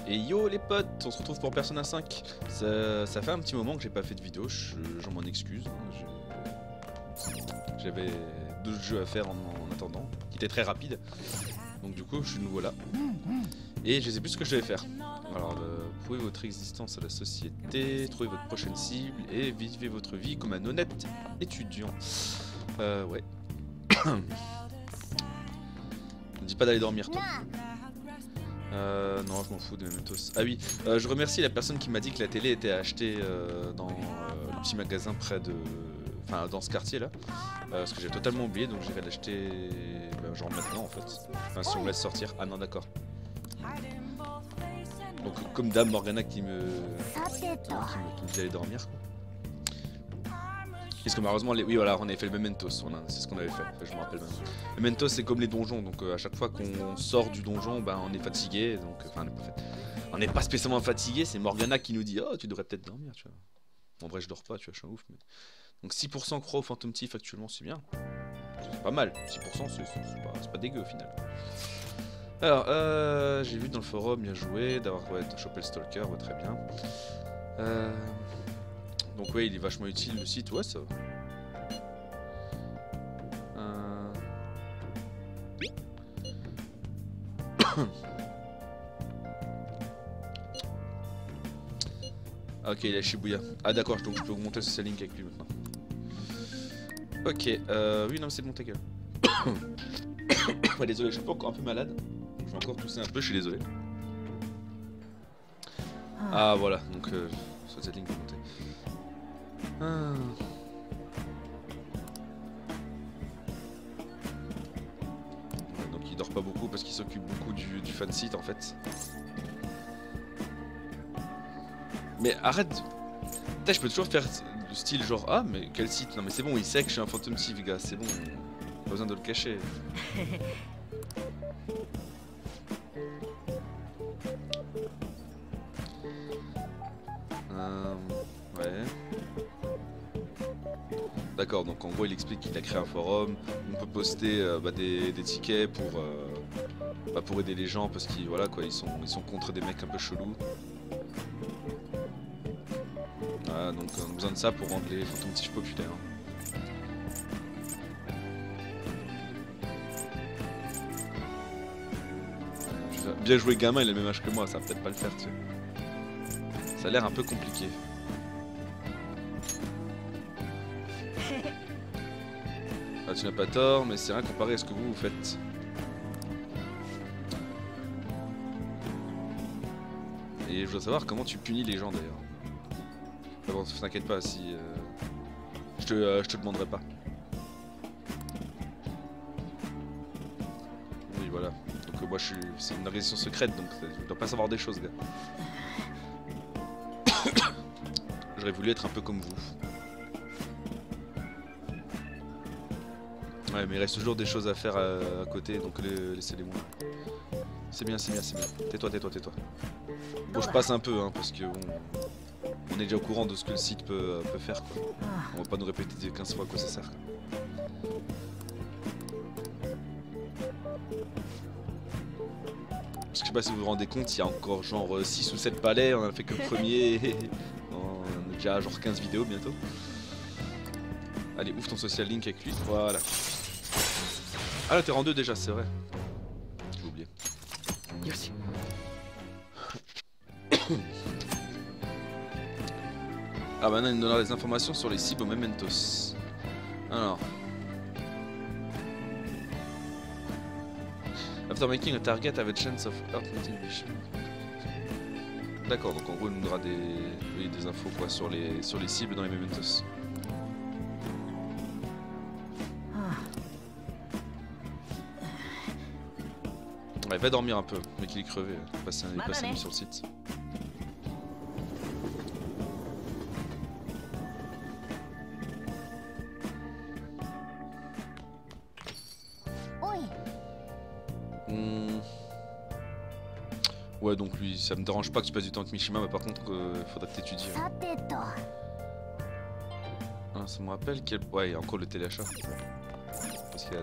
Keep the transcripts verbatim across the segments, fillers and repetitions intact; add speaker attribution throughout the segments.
Speaker 1: Et yo les potes, on se retrouve pour Persona cinq. Ça, ça fait un petit moment que j'ai pas fait de vidéo, je, je m'en excuse. J'avais d'autres jeux à faire en, en attendant, qui étaient très rapides. Donc du coup je suis de nouveau là. Et je sais plus ce que je devais faire. Alors euh, prouvez votre existence à la société, trouvez votre prochaine cible et vivez votre vie comme un honnête étudiant. Euh ouais. Ne dis pas d'aller dormir toi. Euh, non, je m'en fous de Mementos. Ah oui, euh, je remercie la personne qui m'a dit que la télé était achetée euh, dans euh, le petit magasin près de... Enfin, dans ce quartier là. Euh, parce que j'ai totalement oublié, donc j'irai l'acheter ben, genre maintenant en fait. Enfin, si on me laisse sortir. Ah non, d'accord. Donc comme Dame Morgana qui me... qui me, qui me dit d'aller dormir quoi. Parce que malheureusement, les... oui voilà, on avait fait le Mementos, c'est ce qu'on avait fait, je me rappelle même. Le Mementos c'est comme les donjons, donc euh, à chaque fois qu'on sort du donjon, ben, on est fatigué, donc enfin on n'est pas, pas spécialement fatigué, c'est Morgana qui nous dit oh tu devrais peut-être dormir, tu vois. En vrai je dors pas, tu vois, je suis un ouf, mais... Donc six pour cent croix au Phantom Thief actuellement, c'est bien. C'est pas mal, six pour cent c'est pas, pas dégueu au final. Alors, euh, j'ai vu dans le forum, bien joué, d'avoir ouais, chopé le Stalker, ouais, très bien. Euh... Donc ouais, il est vachement utile le site, ouais ça. Euh... ah, ok, il a Shibuya. Ah d'accord, donc je peux augmenter le social link avec lui maintenant. Ok, euh... oui non c'est bon ta gueule. Ouais, désolé, je suis pas encore un peu malade. Je vais encore tousser un peu, je suis désolé. Ah voilà, donc euh, social link augmenté. Ah. Ouais, donc il dort pas beaucoup parce qu'il s'occupe beaucoup du, du fan site en fait. Mais arrête. Putain, je peux toujours faire le style genre ah mais quel site. Non mais c'est bon, il sait que je suis un Phantom Thief gars, c'est bon. Pas besoin de le cacher. euh, ouais. D'accord, donc en gros il explique qu'il a créé un forum, on peut poster euh, bah, des, des tickets pour, euh, bah, pour aider les gens parce qu'ils voilà, quoi, ils sont, ils sont contre des mecs un peu chelous. Voilà, donc on a besoin de ça pour rendre les Phantom Thief populaires. Bien joué gamin, il a le même âge que moi, ça va peut-être pas le faire, tu sais. Ça a l'air un peu compliqué. Ah, tu n'as pas tort, mais c'est rien comparé à ce que vous, vous faites. Et je voudrais savoir comment tu punis les gens d'ailleurs. Bon, t'inquiète pas si... Euh... Je, te, euh, je te demanderai pas. Oui, voilà. Donc euh, moi je suis... C'est une organisation secrète, donc je dois pas savoir des choses, gars. J'aurais voulu être un peu comme vous. Ouais, mais il reste toujours des choses à faire à, à côté, donc laissez-les-moi. C'est bien, c'est bien, c'est bien. Tais-toi, tais-toi, tais-toi. Bon, je passe un peu, hein, parce que bon, on est déjà au courant de ce que le site peut, peut faire, quoi. On va pas nous répéter quinze fois à quoi ça sert. Parce que je sais pas si vous vous rendez compte, il y a encore genre six ou sept palais, on a fait que le premier. On a déjà genre quinze vidéos bientôt. Allez, ouvre ton social link avec lui, voilà. Ah là t'es en deux déjà, c'est vrai. J'ai oublié. Merci. Ah maintenant il nous donnera des informations sur les cibles au Mementos. Alors. After making a target have a chance of hurt motivation. D'accord, donc en gros il nous donnera des, oui, des infos quoi sur les, sur les cibles dans les Mementos. Ouais, va dormir un peu, le mec il est crevé, il passe un nuit sur le site. Mmh. Ouais, donc lui, ça me dérange pas que tu passes du temps avec Mishima, mais par contre, il euh, faudrait que t'étudies. Hein. Ah, ça me rappelle quel... Ouais, il y a encore le téléachat. Parce qu'il y a...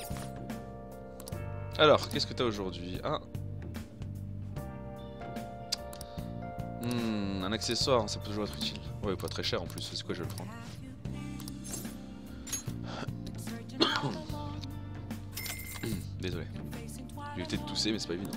Speaker 1: Alors, qu'est-ce que t'as aujourd'hui? Ah, Hmm, un accessoire, ça peut toujours être utile. Ouais, pas très cher en plus, c'est quoi, je vais le prendre. Désolé. J'ai évité de tousser, mais c'est pas évident.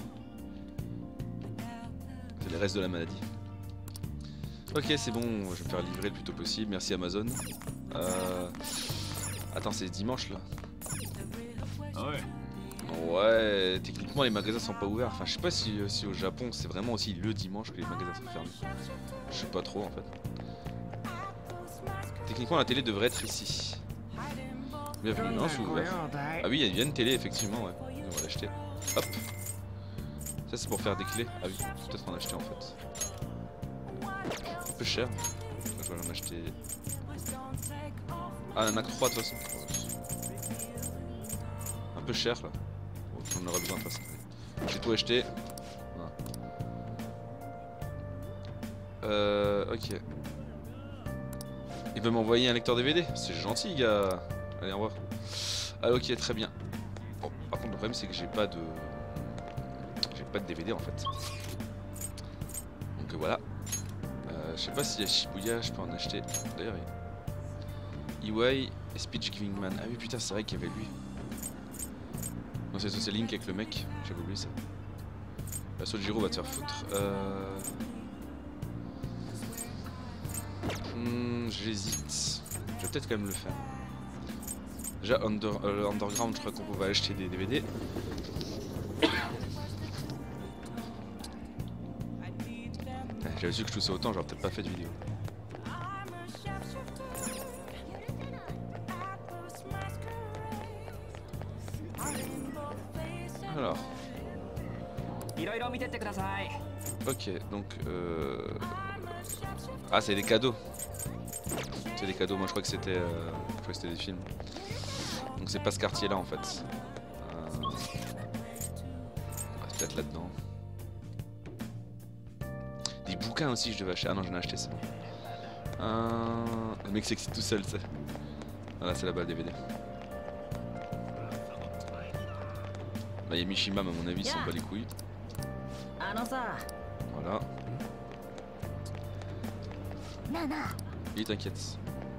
Speaker 1: C'est les restes de la maladie. Ok, c'est bon, je vais me faire livrer le plus tôt possible. Merci Amazon. Euh... Attends, c'est dimanche là.
Speaker 2: Ah ouais.
Speaker 1: Ouais, techniquement les magasins sont pas ouverts. Enfin, je sais pas si, si au Japon c'est vraiment aussi le dimanche que les magasins sont fermés. Je sais pas trop en fait. Techniquement, la télé devrait être ici. Bienvenue, non, c'est ouvert. Ah oui, il y a une télé effectivement, ouais. On va l'acheter. Hop. Ça c'est pour faire des clés. Ah oui, peut-être en acheter en fait. Un peu cher. Je vais en acheter. Ah, un Mac trois de toute façon. Un peu cher là. On aura besoin de toute façon. J'ai tout acheté. Voilà. Euh. Ok. Il veut m'envoyer un lecteur D V D. C'est gentil, gars. Allez, au revoir. Ah, ok, très bien. Bon, par contre, le problème c'est que j'ai pas de. J'ai pas de D V D en fait. Donc euh, voilà. Euh, je sais pas s'il y a Shibuya, je peux en acheter. D'ailleurs, il... Iwai et Speech Giving Man. Ah oui, putain, c'est vrai qu'il y avait lui. Non, c'est Social Link avec le mec, j'avais oublié ça. La Sojiro va te faire foutre. Euh... Hmm, J'hésite. Je vais peut-être quand même le faire. Déjà, under, euh, Underground, je crois qu'on pouvait acheter des D V D. J'avais su que je toussais autant, j'aurais peut-être pas fait de vidéo. Alors. Ok, donc euh... ah, c'est des cadeaux. C'est des cadeaux, moi je crois que c'était euh... je crois que c'était des films. Donc c'est pas ce quartier là en fait. Euh... C'est peut-être là-dedans. Des bouquins aussi je devais acheter. Ah non, j'en ai acheté ça. Euh... Le mec s'excite tout seul, ça. Voilà, c'est là-bas le D V D. Là, il y a Mishima, à mon avis, il s'en bat les couilles. Voilà. Il t'inquiète.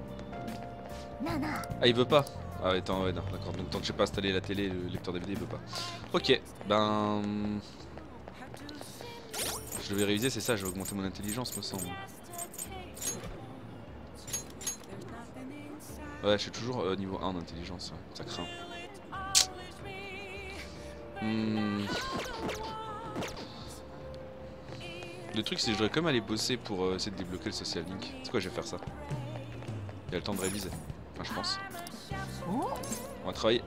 Speaker 1: Ah, il veut pas. Ah, ouais, attends, ouais, non, d'accord. Donc, tant que j'ai pas installé la télé, le lecteur D V D, il veut pas. Ok, ben. Je devais réviser, c'est ça, je vais augmenter mon intelligence, me semble. Ouais, je suis toujours euh, niveau un d'intelligence, ouais. Ça craint. Hmm. Le truc c'est que je devrais quand même aller bosser pour euh, essayer de débloquer le social link. C'est quoi, je vais faire ça. Il y a le temps de réviser. Enfin, je pense. On va travailler.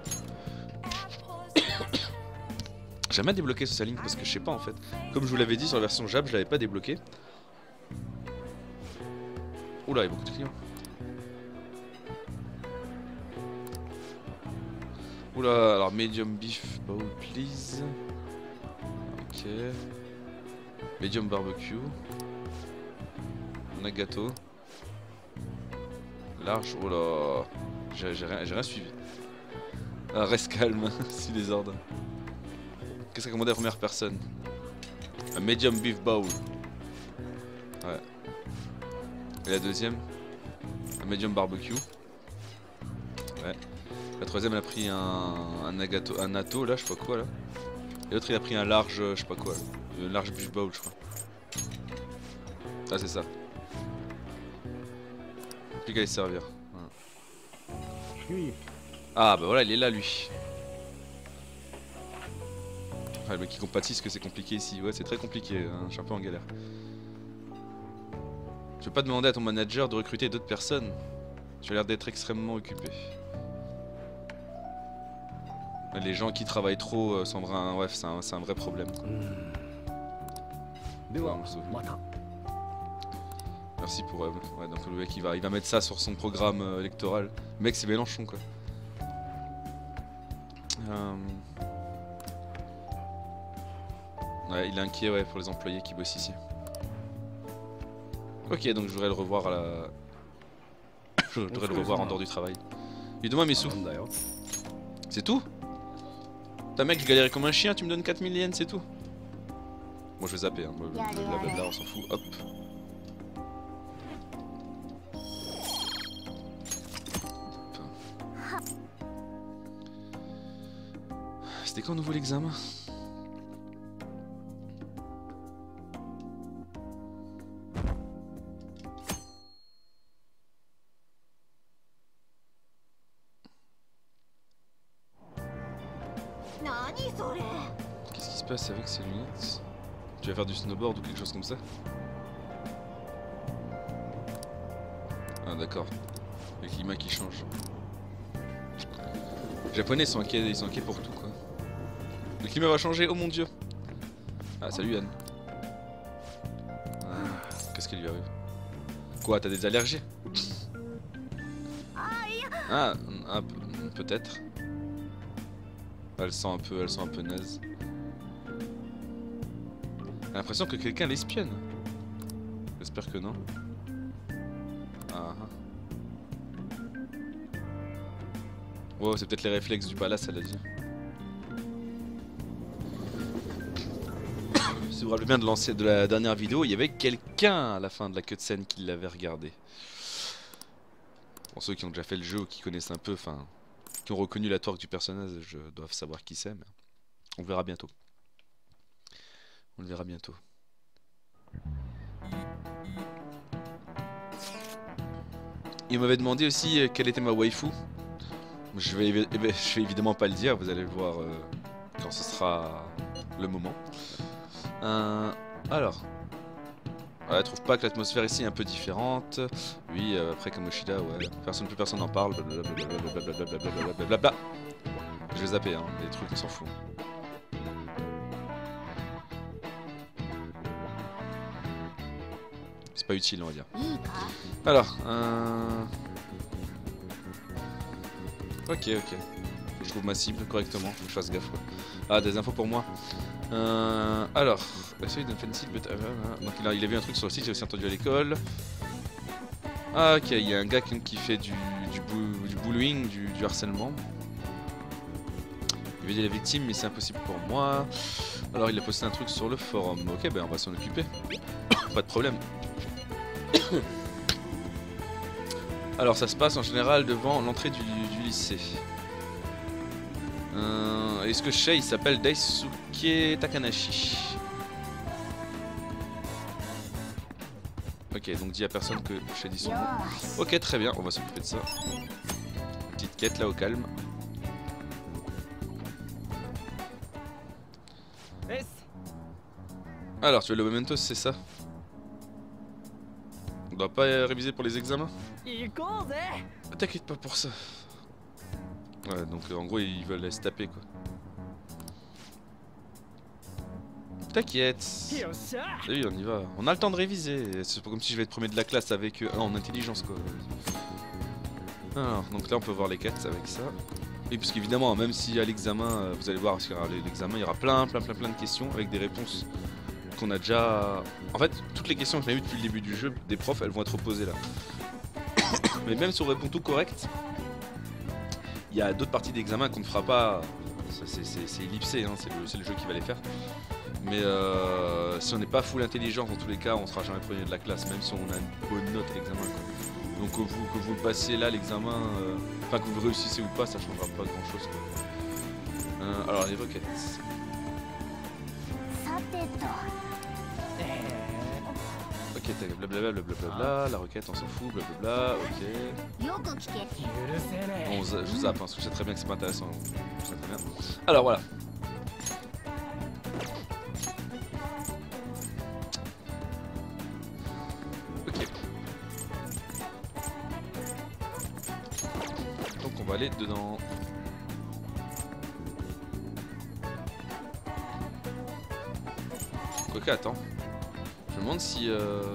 Speaker 1: J'ai jamais débloqué ce social link parce que je sais pas en fait. Comme je vous l'avais dit sur la version Jab, je l'avais pas débloqué. Oula, il y a beaucoup de clients. Oula, alors medium beef bowl please. Ok. Medium barbecue. On a gâteau. Large, oh là. J'ai rien, rien suivi. Ah, reste calme, si les ordres. Qu'est-ce qu'a commandé la première personne? Un medium beef bowl. Ouais. Et la deuxième? Un medium barbecue. Ouais. La troisième elle a pris un, un nagato, un natto là, je sais pas quoi là. Et l'autre il a pris un large, je sais pas quoi là. Un large beef bowl je crois. Ah c'est ça. Plus qu'à les servir. Voilà. Ah bah voilà, il est là lui. Ah, le mec qui compatisse que c'est compliqué ici. Ouais, c'est très compliqué, hein. Je suis un peu en galère. Tu veux pas demander à ton manager de recruter d'autres personnes? Tu as l'air d'être extrêmement occupé. Les gens qui travaillent trop euh, sont vrais, ouais, c'est un, un vrai problème. Quoi. Ouais, merci pour... Euh, ouais, donc le mec il va, il va mettre ça sur son programme euh, électoral. Le mec c'est Mélenchon quoi. Euh... Ouais, il est inquiet ouais, pour les employés qui bossent ici. Ok, donc je voudrais le revoir à la... je voudrais le revoir en dehors du travail. Et donne-moi mes sous. C'est tout? Putain mec, je galérais comme un chien, tu me donnes quatre mille yens, c'est tout? Moi je vais zapper, hein. Moi, blablabla, on s'en fout. Hop. C'était quand nouveau l'examen? Qu'est-ce qui se passe avec ces lunettes? Tu vas faire du snowboard ou quelque chose comme ça? Ah d'accord. Le climat qui change. Les Japonais sont inquiets, ils sont inquiets pour tout quoi. Le climat va changer, oh mon dieu. Ah salut Anne. Ah, qu'est-ce qui lui arrive? Quoi, t'as des allergies? Ah, ah peut-être. Elle sent un peu, elle sent un peu naze. J'ai l'impression que quelqu'un l'espionne. J'espère que non. Ah. Wow, c'est peut-être les réflexes du palace, elle a dit. Si vous vous rappelez bien de, lancer, de la dernière vidéo, il y avait quelqu'un à la fin de la cutscene qui l'avait regardé. Pour ceux qui ont déjà fait le jeu ou qui connaissent un peu, enfin, qui ont reconnu la torque du personnage, je dois savoir qui c'est, mais on le verra bientôt. On le verra bientôt. Il m'avait demandé aussi euh, quelle était ma waifu. Je vais, évi je vais évidemment pas le dire, vous allez le voir euh, quand ce sera le moment. Euh, alors, ouais, trouve pas que l'atmosphère ici est un peu différente. Oui, euh, après Kamoshida, ouais, personne, plus personne n'en parle. Blablabla. Je vais zapper, hein, les trucs, on s'en fout. C'est pas utile, on va dire. Alors, euh... ok, ok. Je trouve ma cible correctement, faut que je fasse gaffe. Quoi. Ah, des infos pour moi. Euh, alors, essaye d'offensive, but... donc il a, il a vu un truc sur le site, j'ai aussi entendu à l'école. Ah, ok, il y a un gars qui fait du, du, bou, du bullying, du, du harcèlement. Il veut dire les victimes, mais c'est impossible pour moi. Alors, il a posté un truc sur le forum. Ok, ben on va s'en occuper. Pas de problème. Alors, ça se passe en général devant l'entrée du, du lycée. Euh, Est-ce que je sais, il s'appelle Daisuke Takanashi. Ok, donc dis à personne que j'ai dit son nom. Ok, très bien, on va s'occuper de ça. Petite quête là au calme. Alors, tu veux le memento, c'est ça? On doit pas réviser pour les examens? T'inquiète pas pour ça. Ouais, donc euh, en gros ils veulent se taper quoi. T'inquiète. Oui, on y va. On a le temps de réviser. C'est pas comme si je vais être premier de la classe avec eux. Ah, en intelligence quoi. Alors, donc là on peut voir les quêtes avec ça. Et puisqu'évidemment, même si à l'examen, vous allez voir, parce qu'il y aura l'examen, il y aura plein, plein, plein, plein de questions avec des réponses qu'on a déjà. En fait, toutes les questions que j'ai eues depuis le début du jeu, des profs, elles vont être posées là. Mais même si on répond tout correct, il y a d'autres parties d'examen qu'on ne fera pas. C'est ellipsé, hein, c'est le, le jeu qui va les faire. Mais euh, si on n'est pas full intelligence, dans tous les cas, on sera jamais premier de la classe, même si on a une bonne note à l'examen. Donc que vous, que vous le passiez là, l'examen, euh, enfin que vous réussissez ou pas, ça changera pas grand chose. Quoi. Euh, alors les requêtes. Ok, t'as blablabla, blablabla, la requête on s'en fout, blablabla, ok. Bon, je vous zappe, hein, parce que je sais très bien que c'est pas intéressant. Je sais très bien. Alors voilà. Ok. Donc on va aller dedans. Quoique, attends. Je me demande si... Euh...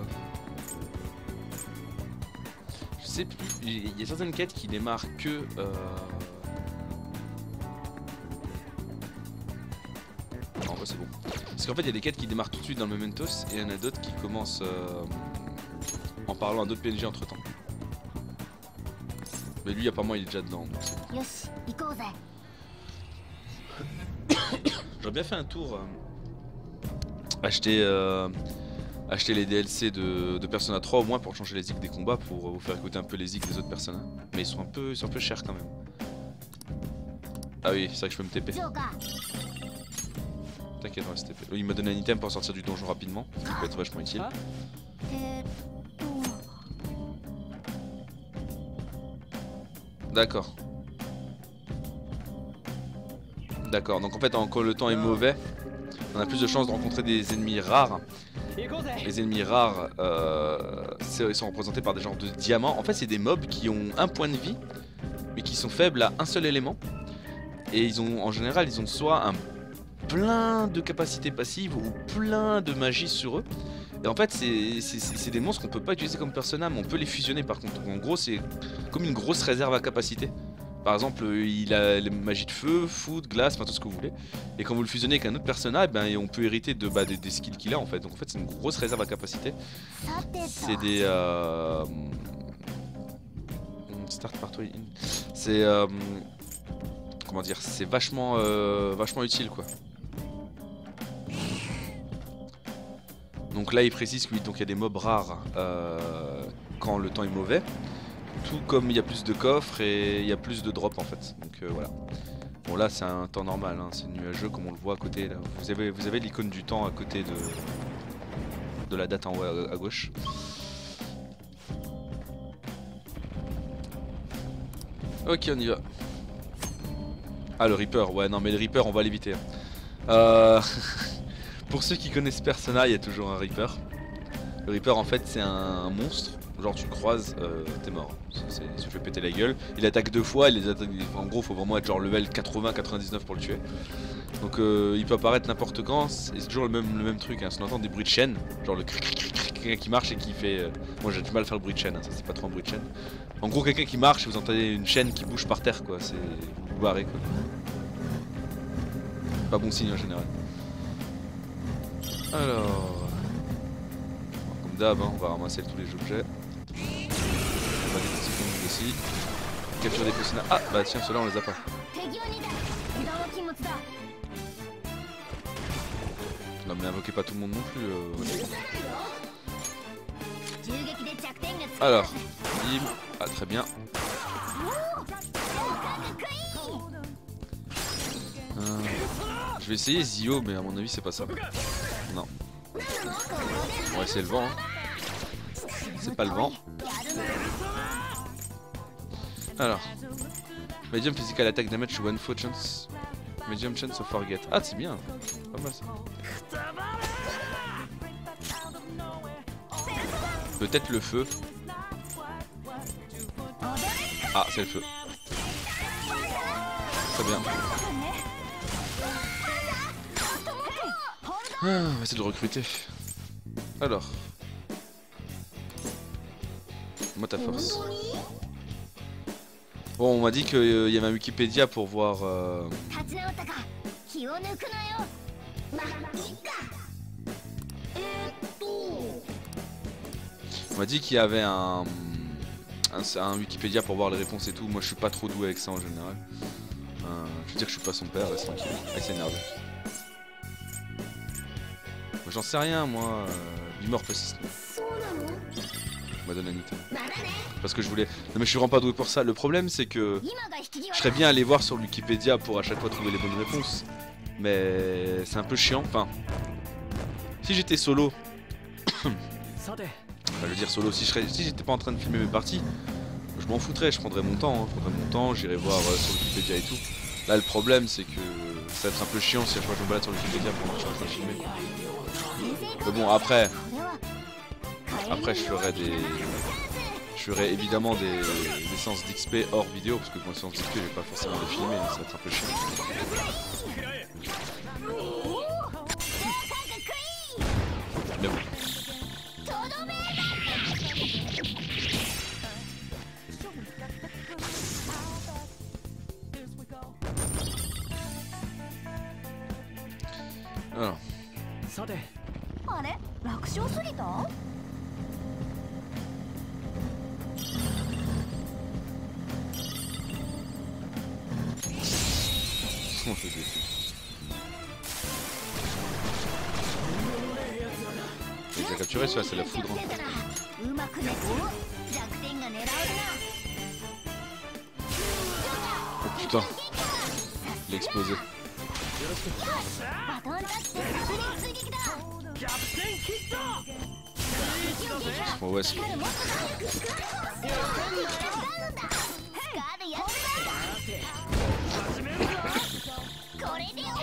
Speaker 1: Je sais plus, il y a certaines quêtes qui démarrent que... Euh... Non, bah c'est bon. Parce qu'en fait, il y a des quêtes qui démarrent tout de suite dans le Mementos, et il y en a d'autres qui commencent euh... en parlant à d'autres P N J entre temps. Mais lui, apparemment, il est déjà dedans. J'aurais bien fait un tour... Euh... acheter, euh, acheter les D L C de, de Persona trois au moins pour changer les zik des combats, pour vous faire écouter un peu les zik des autres Persona. Mais ils sont un peu, ils sont un peu chers quand même. Ah oui, c'est vrai que je peux me T P. T'inquiète, on va se T P. Il m'a donné un item pour sortir du donjon rapidement, ce qui peut être vachement utile. D'accord. D'accord, donc en fait quand le temps est mauvais, on a plus de chances de rencontrer des ennemis rares. Les ennemis rares, euh, ils sont représentés par des genres de diamants. En fait c'est des mobs qui ont un point de vie, mais qui sont faibles à un seul élément. Et ils ont, en général, ils ont soit un plein de capacités passives ou plein de magie sur eux. Et en fait c'est des monstres qu'on peut pas utiliser comme persona, mais on peut les fusionner par contre. Donc en gros c'est comme une grosse réserve à capacité. Par exemple il a les magies de feu, foudre, glace, enfin tout ce que vous voulez. Et quand vous le fusionnez avec un autre persona, eh ben, on peut hériter de, bah, des, des skills qu'il a en fait. Donc en fait c'est une grosse réserve à capacité. C'est des... Euh... Start part in. C'est... Euh... Comment dire, c'est vachement, euh, vachement utile quoi. Donc là il précise qu'il y a des mobs rares euh, quand le temps est mauvais. Tout comme il y a plus de coffres et il y a plus de drops en fait. Donc euh, voilà. Bon là c'est un temps normal, hein. C'est nuageux comme on le voit à côté là. Vous avez, vous avez l'icône du temps à côté de, de la date en haut à, à gauche. Ok on y va. Ah le Reaper, ouais non mais le Reaper on va l'éviter. Hein. Euh... Pour ceux qui connaissent Persona, il y a toujours un Reaper. Le Reaper en fait c'est un monstre, genre tu le croises, euh, t'es mort. Il se fait péter la gueule. Il attaque deux fois, il les attaque... en gros faut vraiment être genre level quatre-vingts quatre-vingt-dix-neuf pour le tuer. Donc euh, il peut apparaître n'importe quand, c'est toujours le même, le même truc, hein. On entend des bruits de chaîne, genre le cric cric cric cric qui marche et qui fait... Euh... Moi j'ai du mal à faire le bruit de chaîne, hein. Ça c'est pas trop un bruit de chaîne. En gros quelqu'un qui marche et vous entendez une chaîne qui bouge par terre quoi, c'est... vous vous barrez quoi. Pas bon signe en général. Alors, comme d'hab, hein, on va ramasser tous les objets. On va des petits bonus aussi. Capture des personnages. Ah bah tiens, ceux-là on les a pas. Non mais invoquez pas tout le monde non plus. Euh... Alors, bim. Ah très bien. Euh... Je vais essayer Zio, mais à mon avis c'est pas ça. Non. On va essayer le vent. Hein. C'est pas le vent. Alors. Medium physical attack damage one four chance. Medium chance of forget. Ah c'est bien. Pas mal ça. Peut-être le feu. Ah c'est le feu. Très bien. Ah, on va essayer de le recruter. Alors. Moi ta force. Bon on m'a dit qu'il euh, y avait un Wikipédia pour voir... Euh... On m'a dit qu'il y avait un... un... un Wikipédia pour voir les réponses et tout. Moi je suis pas trop doué avec ça en général. Euh, je veux dire que je suis pas son père, reste tranquille. Ah, il s'énerve. J'en sais rien moi, euh, mort persiste. On m'a donné un item. Parce que je voulais... Non mais je suis vraiment pas doué pour ça. Le problème c'est que je serais bien allé voir sur Wikipédia pour à chaque fois trouver les bonnes réponses. Mais c'est un peu chiant. Enfin, si j'étais solo... enfin, je veux dire solo, si j'étais si pas en train de filmer mes parties, je m'en foutrais, je prendrais mon temps. Hein. Je prendrais mon temps, j'irais voir euh, sur Wikipédia et tout. Là le problème c'est que ça va être un peu chiant si à chaque fois je me balade sur Wikipédia pendant que je suis en train de filmer. Mais bon après, après je ferai des, je ferai évidemment des, des séances d'X P hors vidéo parce que pour les séances d'X P je vais pas forcément les filmer, ça va être un peu chiant. Mais bon. Alors.
Speaker 3: あれ楽勝すぎた
Speaker 1: Comment je fais l'as capturé, celui-là, c'est la foudre. Hein.
Speaker 3: うまくねお弱点が狙えるな
Speaker 1: Oh putain, il a explosé.
Speaker 3: バトンタッチで炸裂追撃だ
Speaker 1: Bon, ouais, c'est...
Speaker 3: もっと早く使うスカーでやってこれで終わ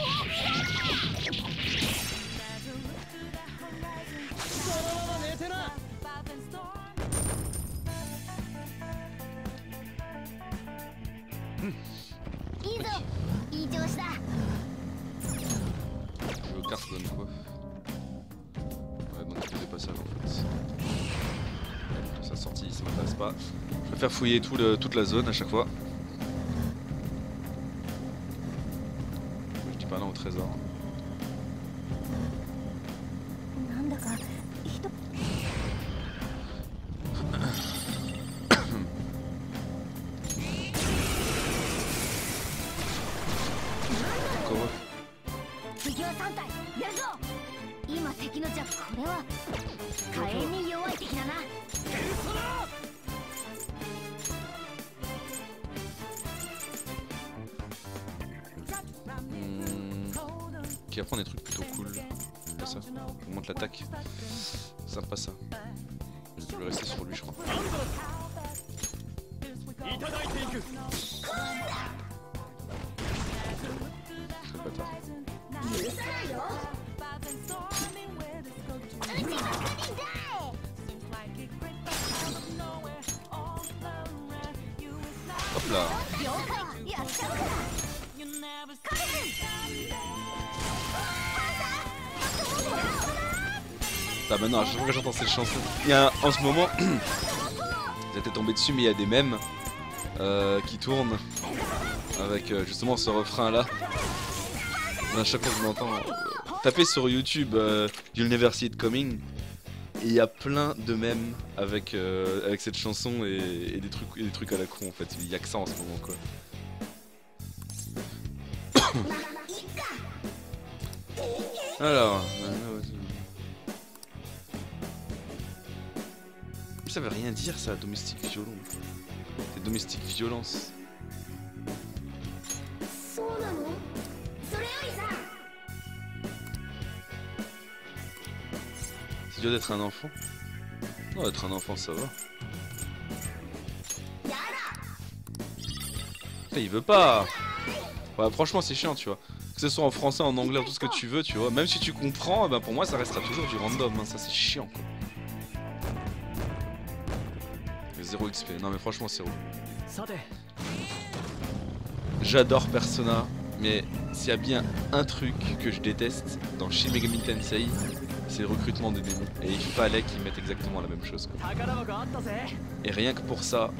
Speaker 3: りいいぞいい調子だ
Speaker 1: Le carte donne quoi? Ouais, donc il y a des passages en fait. Sa sortie, ça m'intéresse pas. Je préfère fouiller tout le, toute la zone à chaque fois. Je dis pas non au trésor.
Speaker 3: なんだか人
Speaker 1: Quoi?
Speaker 3: 次はさん体やるぞ今敵の弱これは火炎に弱い敵だな
Speaker 1: Qui apprend des trucs plutôt cool. Pas ça. On monte l'attaque. Sympa ça. Je vais rester sur lui, je crois. Quel bâtard.
Speaker 3: 許さないよ撃ちまくりだい
Speaker 1: Hop là.
Speaker 3: 了解やっちゃうからカメ君
Speaker 1: Ah bah non, à chaque fois que j'entends cette chanson, il y a un- en ce moment, j'étais tombé dessus, mais il y a des mèmes euh, qui tournent avec euh, justement ce refrain là. À chaque fois que je m'entends, euh, taper sur YouTube euh, You'll Never See It Coming, et il y a plein de mèmes avec, euh, avec cette chanson et, et des, trucs, et des trucs à la con en fait. Il y a que ça en ce moment quoi. Alors, ça veut rien dire ça, domestique violon. C'est domestique violence.
Speaker 3: そうなのそれよりさ
Speaker 1: C'est dur d'être un enfant? Non, être un enfant ça va. Putain, il veut pas. Ouais, franchement c'est chiant tu vois. Que ce soit en français, en anglais, tout ce que tu veux tu vois. Même si tu comprends, ben pour moi ça restera toujours du random, hein. Ça c'est chiant quoi. zéro X P, non mais franchement c'est roux. J'adore Persona, mais s'il y a bien un truc que je déteste dans Shin Megami Tensei, c'est le recrutement des démons. Et il fallait qu'ils mettent exactement la même chose quoi. Et rien que pour ça,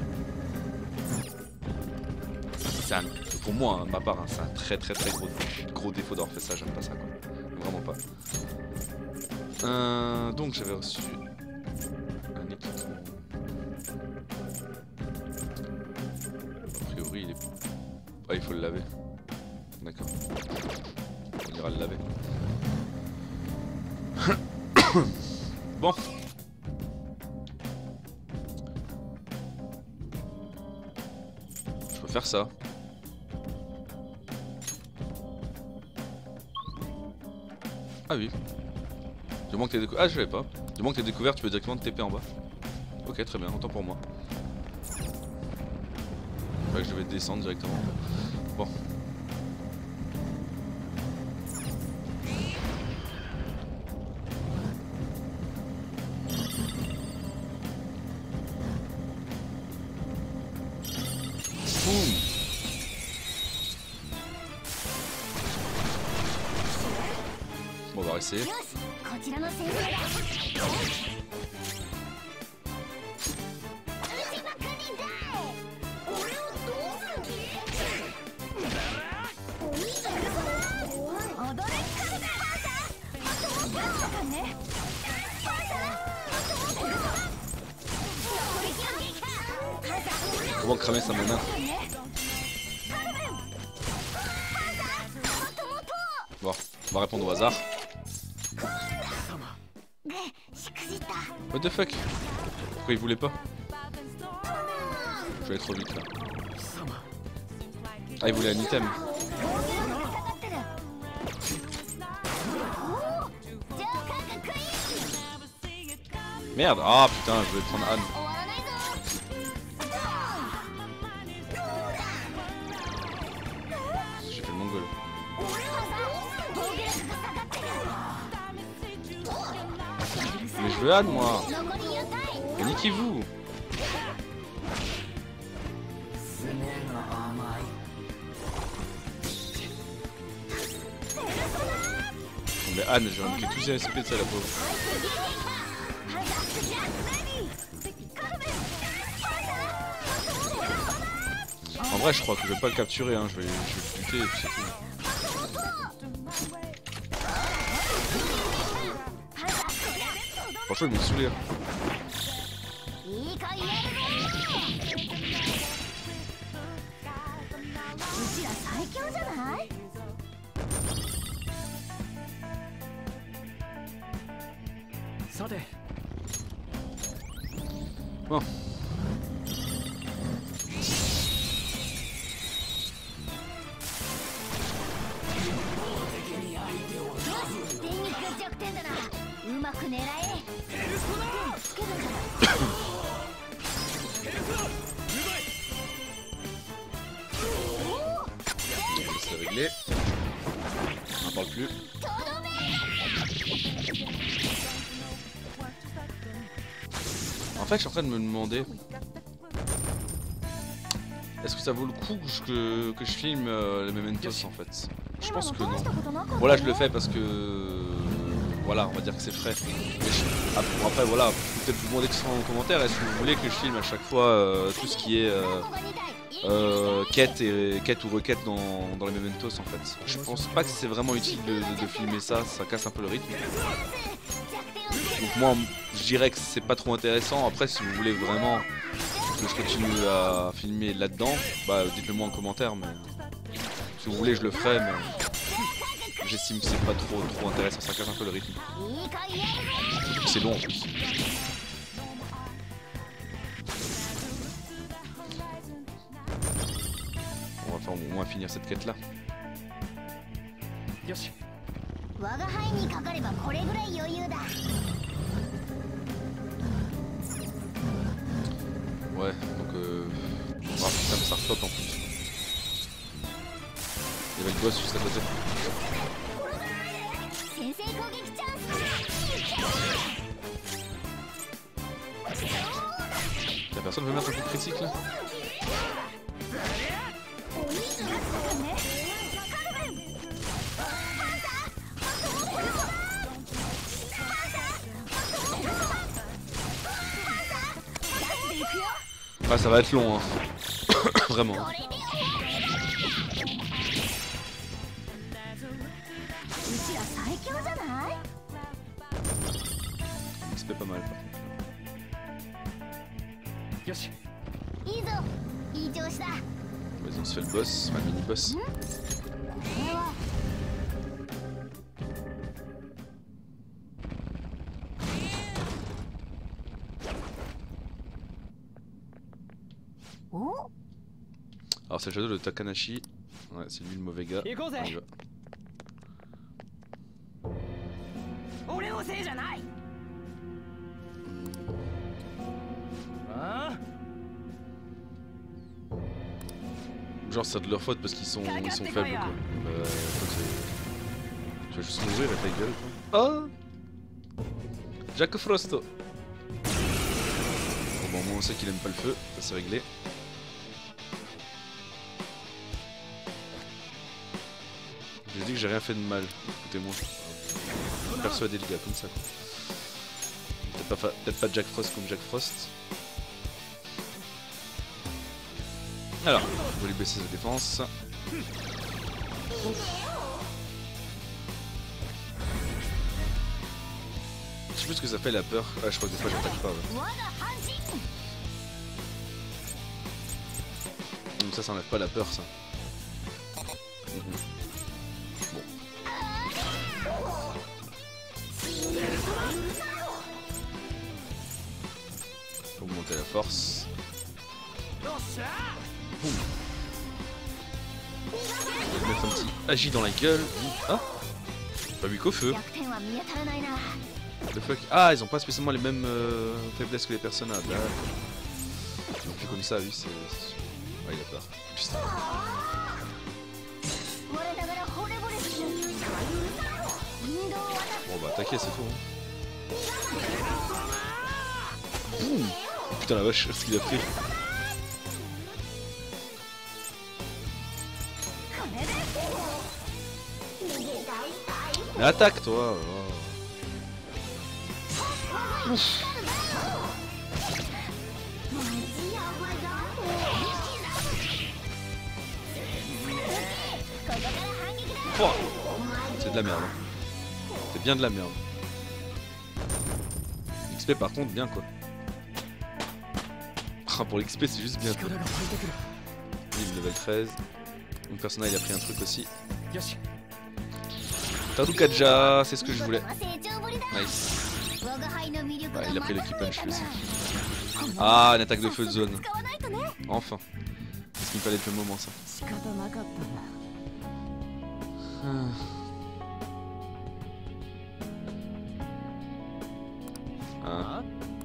Speaker 1: c'est un, pour moi, hein, de ma part, hein, c'est un très très très gros, gros défaut d'avoir fait ça, j'aime pas ça quoi. Vraiment pas. Euh, donc j'avais reçu un équipement. A priori il est... Ah il faut le laver. D'accord. On ira le laver. Bon. Je peux faire ça. Ah oui. Du moment que t'es découvert. Ah je savais pas. Du moment que t'es découvert tu peux directement te T P en bas. Ok très bien, autant pour moi. Ouais, je devais descendre directement. Bon. Boum. Bon, on va essayer.
Speaker 3: よしこちらの先生だ撃ちまくりだい俺をどうする気お兄さん踊れっからだパーサーあとガンサかねパーサーあと残り気をつけパーサー
Speaker 1: Comment cramer sa mana? Bon, on va répondre au hasard.
Speaker 3: で粛清
Speaker 1: What the fuck? Pourquoi il voulait pas? Je vais aller trop vite là. Ah, il voulait un item. Merde! Ah putain, je vais prendre Anne. J'ai fait le mongol. Mais je veux Anne moi! Mais niquez-vous! Mais Anne, j'ai envie de tous les respects de ça la pauvre. En vrai, je crois que je vais pas le capturer, hein. je vais, je vais buter et puis c'est tout. Franchement, il me saoulé. Bon. C'est réglé. On n'en parle plus. En fait, je suis en train de me demander, est-ce que ça vaut le coup que, que je filme euh, les Mementos en fait? Je pense que non. Bon là je le fais parce que voilà, on va dire que c'est frais. Mais je, après, après voilà, peut-être vous demander tout en commentaire, est-ce que vous voulez que je filme à chaque fois euh, tout ce qui est euh, euh, quête et quête ou requête dans, dans les Mementos en fait. Je pense pas que c'est vraiment utile de, de, de filmer ça, ça casse un peu le rythme. Donc moi je dirais que c'est pas trop intéressant. Après si vous voulez vraiment que je continue à filmer là-dedans, bah dites-le moi en commentaire, mais si vous voulez je le ferai, mais j'estime que c'est pas trop trop intéressant, ça casse un peu le rythme. C'est long en plus. On va, faire, on va finir cette quête là. Ouais, donc euh... oh putain mais ça reflotte en plus. Il y avait le boss juste à côté. Y'a personne veut mettre un coup de critique là? Ah ça va être long hein. Vraiment. X P pas mal par contre. Vas-y on se fait le boss, enfin le mini boss. Alors c'est le château de Takanashi. Ouais c'est lui le mauvais gars. On y va. Genre c'est de leur faute parce qu'ils sont, ils sont faibles quoi. Bah, tu vas juste mourir avec ta gueule quoi. Oh Jack Frost. Bon bon moi on sait qu'il aime pas le feu, ça c'est réglé. J'ai dit que j'ai rien fait de mal, écoutez-moi. Persuadez le gars comme ça quoi. Peut-être pas, peut-être pas Jack Frost comme Jack Frost. Alors, on va lui baisser sa défense. Je sais plus ce que ça fait la peur. Ah, je crois que des fois j'attaque pas. Ouais. Donc ça, ça enlève pas la peur, ça. Mm-hmm. Bon. Augmenter la force. Boum. Je vais mettre un petit agi dans la gueule. Ah, pas vu qu'au feu. Le fuck. Ah, ils ont pas spécialement les mêmes euh, faiblesses que les personnages. Là. Ils ont fait comme ça, oui, c'est. Ouais, il a peur. Putain. Bon, bah, attaquer, c'est tout. Hein. Ouh. Putain, la vache, ce qu'il a fait. Mais attaque, toi. Oh. Oh. C'est de la merde. C'est bien de la merde. X P par contre, bien quoi. Ah, pour l'X P, c'est juste bien quoi. Il level treize. Mon personnage il a pris un truc aussi. Tarukaja, c'est ce que je voulais. Nice. Ouais, il a pris le key punch lui aussi. Ah, une attaque de feu de zone. Enfin. C'est ce qu'il me fallait depuis le moment ça. Ah.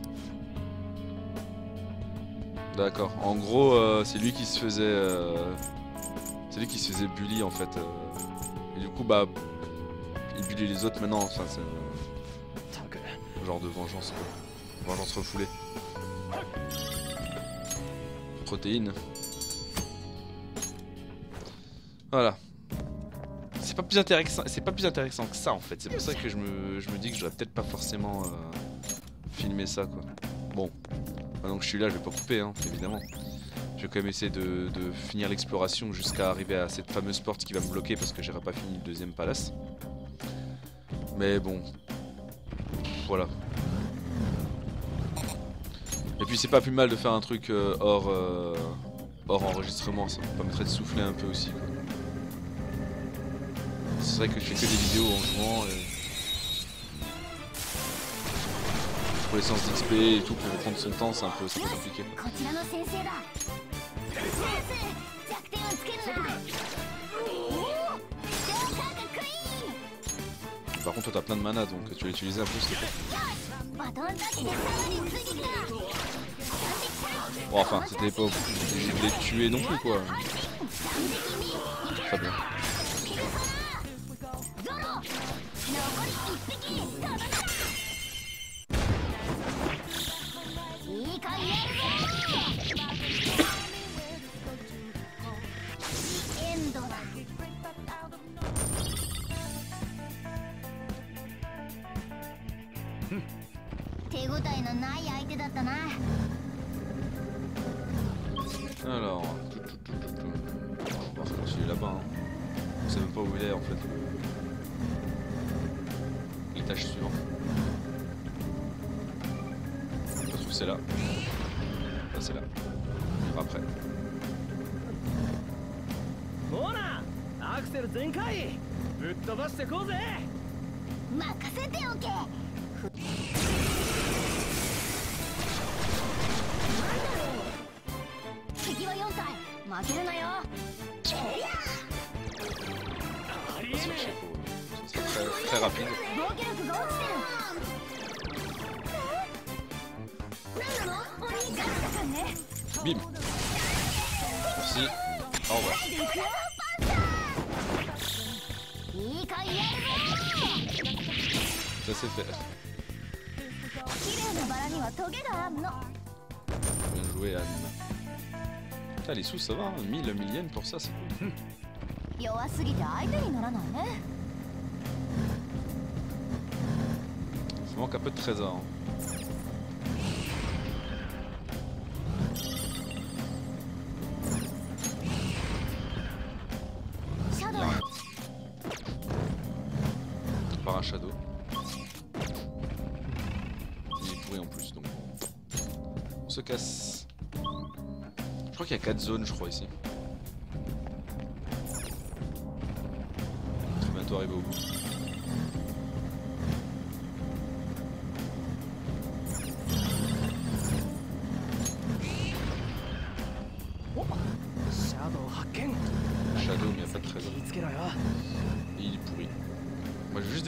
Speaker 1: D'accord. En gros, euh, c'est lui qui se faisait, euh... c'est lui qui se faisait bully en fait. Euh... Et du coup, bah, il bully les autres maintenant. Enfin, c'est un genre de vengeance, quoi. Vengeance refoulée. Protéines. Voilà. C'est pas plus intéressant. C'est pas plus intéressant que ça en fait. C'est pour ça que je me, je me dis que je dois peut-être pas forcément euh, filmer ça, quoi. Bon. Maintenant que je suis là, je vais pas couper, hein, évidemment. Je vais quand même essayer de, de finir l'exploration jusqu'à arriver à cette fameuse porte qui va me bloquer parce que j'aurai pas fini le deuxième palace. Mais bon, voilà. Et puis c'est pas plus mal de faire un truc euh, hors, euh, hors enregistrement, ça me permettrait de souffler un peu aussi, quoi. C'est vrai que je fais que des vidéos en jouant. Et... pour les séances d'X P et tout, pour prendre son temps, c'est un peu, un peu compliqué. Par contre, toi t'as plein de mana donc tu vas l'utiliser un peu, s'il te plaît. Bon, enfin, c'était pas obligé de les tuer non plus, quoi. Très bien. Alors, tout, tout, tout, tout, tout. On va continuer là-bas. Hein. On sait même pas où il est en fait. L'étage suivant. Je trouve que c'est là. Là c'est là. Après. C'est très, très rapide. Bim. Merci. Au revoir. Ça c'est fait. Bien joué Anne. Putain les sous ça va, hein. mille millions pour ça c'est cool. Il manque un peu de trésor. Par un shadow. Il est pourri en plus donc on se casse. Je crois qu'il y a quatre zones je crois ici. On va bientôt arriver au bout.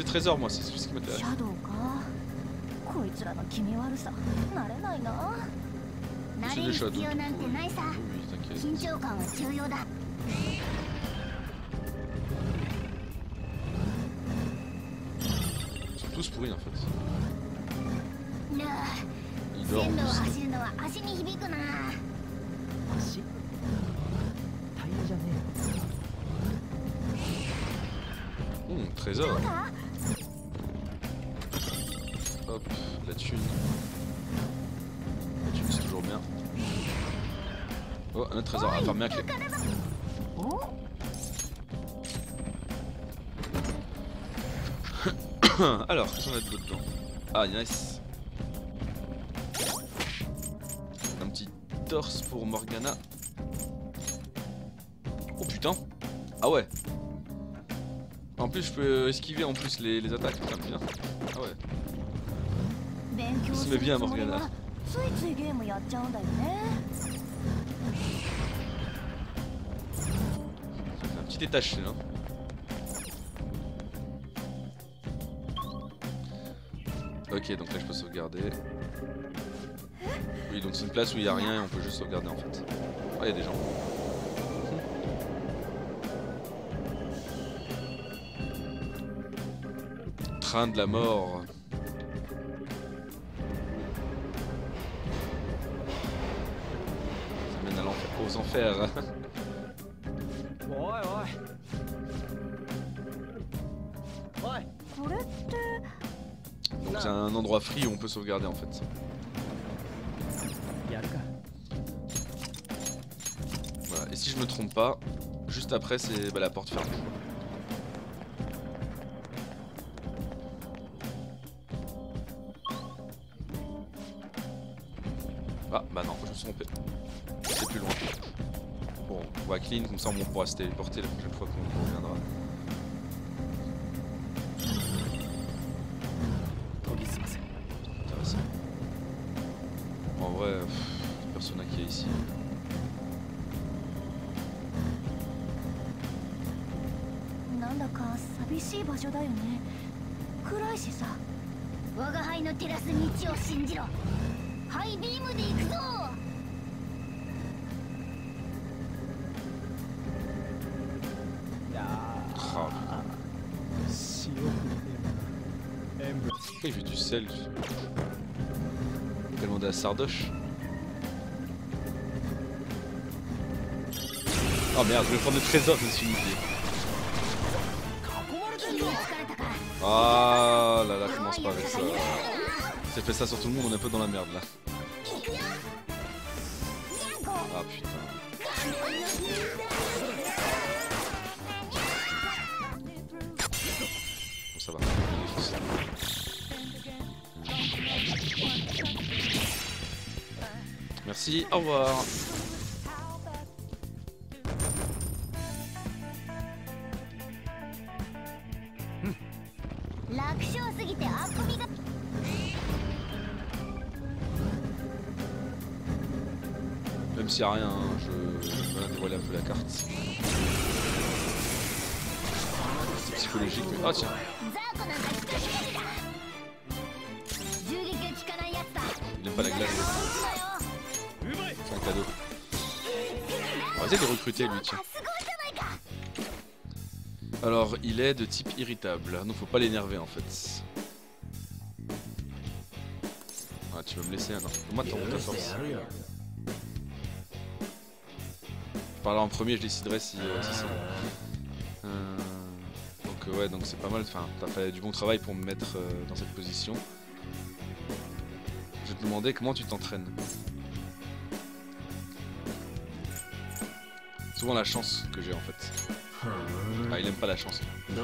Speaker 1: trésors, moi, c'est ce qui m'intéresse.
Speaker 3: シャドウかこいつらの気味悪さ慣れないな慣
Speaker 1: C'est
Speaker 3: れ
Speaker 1: des
Speaker 3: る
Speaker 1: shadows.
Speaker 3: 必要なんてないさ
Speaker 1: Oui, t'inquiète.
Speaker 3: 緊張感は重要だ
Speaker 1: Ils sont tous pourris en fait.
Speaker 3: なあ
Speaker 1: Ils dorment
Speaker 3: 線路を
Speaker 1: tous.
Speaker 3: 走るのは足に響くな
Speaker 4: 足タイヤじゃね
Speaker 1: Hum,
Speaker 3: ど
Speaker 1: trésor.
Speaker 3: うか
Speaker 1: Hop, la thune. La thune, c'est toujours bien. Oh, un autre trésor. À faire bien clé.
Speaker 3: お
Speaker 1: Alors, qu'est-ce qu'on a de l'autre dedans? Ah, nice. Un petit torse pour Morgana. Oh putain. Ah ouais. En plus, je peux esquiver en plus les, les attaques. Putain, bien. Ah ouais.
Speaker 3: 勉強す
Speaker 1: Se
Speaker 3: る
Speaker 1: met bien,
Speaker 3: つもり
Speaker 1: Morgana.
Speaker 3: はついついゲームやっちゃうんだよね
Speaker 1: Ça fait un petit détaché là. Ok, donc là je peux sauvegarder. Oui, donc c'est une place où il n'y a rien et on peut juste sauvegarder en fait. Ah, il y a des gens. Train de la mort. Ça mène à l'enfer, aux enfers.
Speaker 4: おいおいおい
Speaker 3: これって
Speaker 1: Donc c'est un endroit free où on peut sauvegarder en fait.
Speaker 4: やるか
Speaker 1: Voilà. Et si je me trompe pas, juste après c'est bah, la porte fermée. Ah bah non, je me suis trompé. C'est plus loin. Bon, on va clean, comme ça on pourra se téléporter la prochaine fois qu'on reviendra.
Speaker 4: 研ぎ澄ませ
Speaker 1: Intéressant. Bon, en vrai, pff, Persona qui est ici.
Speaker 3: なんだか寂しい場所だよね暗いしさ我が輩の照らす道を信じろハイビームで行くぞ
Speaker 4: いや
Speaker 1: Ah,
Speaker 4: ー塩くん塩分
Speaker 1: pourquoi il fait du sel? On va demander à Sardoche. Oh merde, je vais prendre le trésor, je me suis niqué.
Speaker 3: 君に疲れたか
Speaker 1: Ah là là, commence pas avec ça. C'est fait ça sur tout le monde, on est un peu dans la merde là.
Speaker 3: 行くよ
Speaker 1: Ah putain. Bon, ça va. Merci, au revoir.
Speaker 3: 楽勝すぎてあくびが
Speaker 1: Même s'il n'y a rien, hein, je je vais dévoiler un peu la carte. C'est psychologique, mais. Ah tiens,
Speaker 3: ザーコなんか一人だ銃撃が効かないやつだ
Speaker 1: il aime pas la glace.
Speaker 3: 撃つなよ
Speaker 1: C'est un cadeau. On va essayer de le recruter lui, tiens.
Speaker 3: すごいじゃないか
Speaker 1: Alors, il est de type irritable, donc faut pas l'énerver en fait. Ah, tu vas me laisser un instant. Moi, t'en ta force. Par là en premier, je déciderai si, euh, si c'est. Euh, donc, euh, ouais, donc c'est pas mal. Enfin, t'as fait du bon travail pour me mettre euh, dans cette position. Je vais te demander comment tu t'entraînes. Souvent la chance que j'ai en fait. Ah, il aime pas la chance.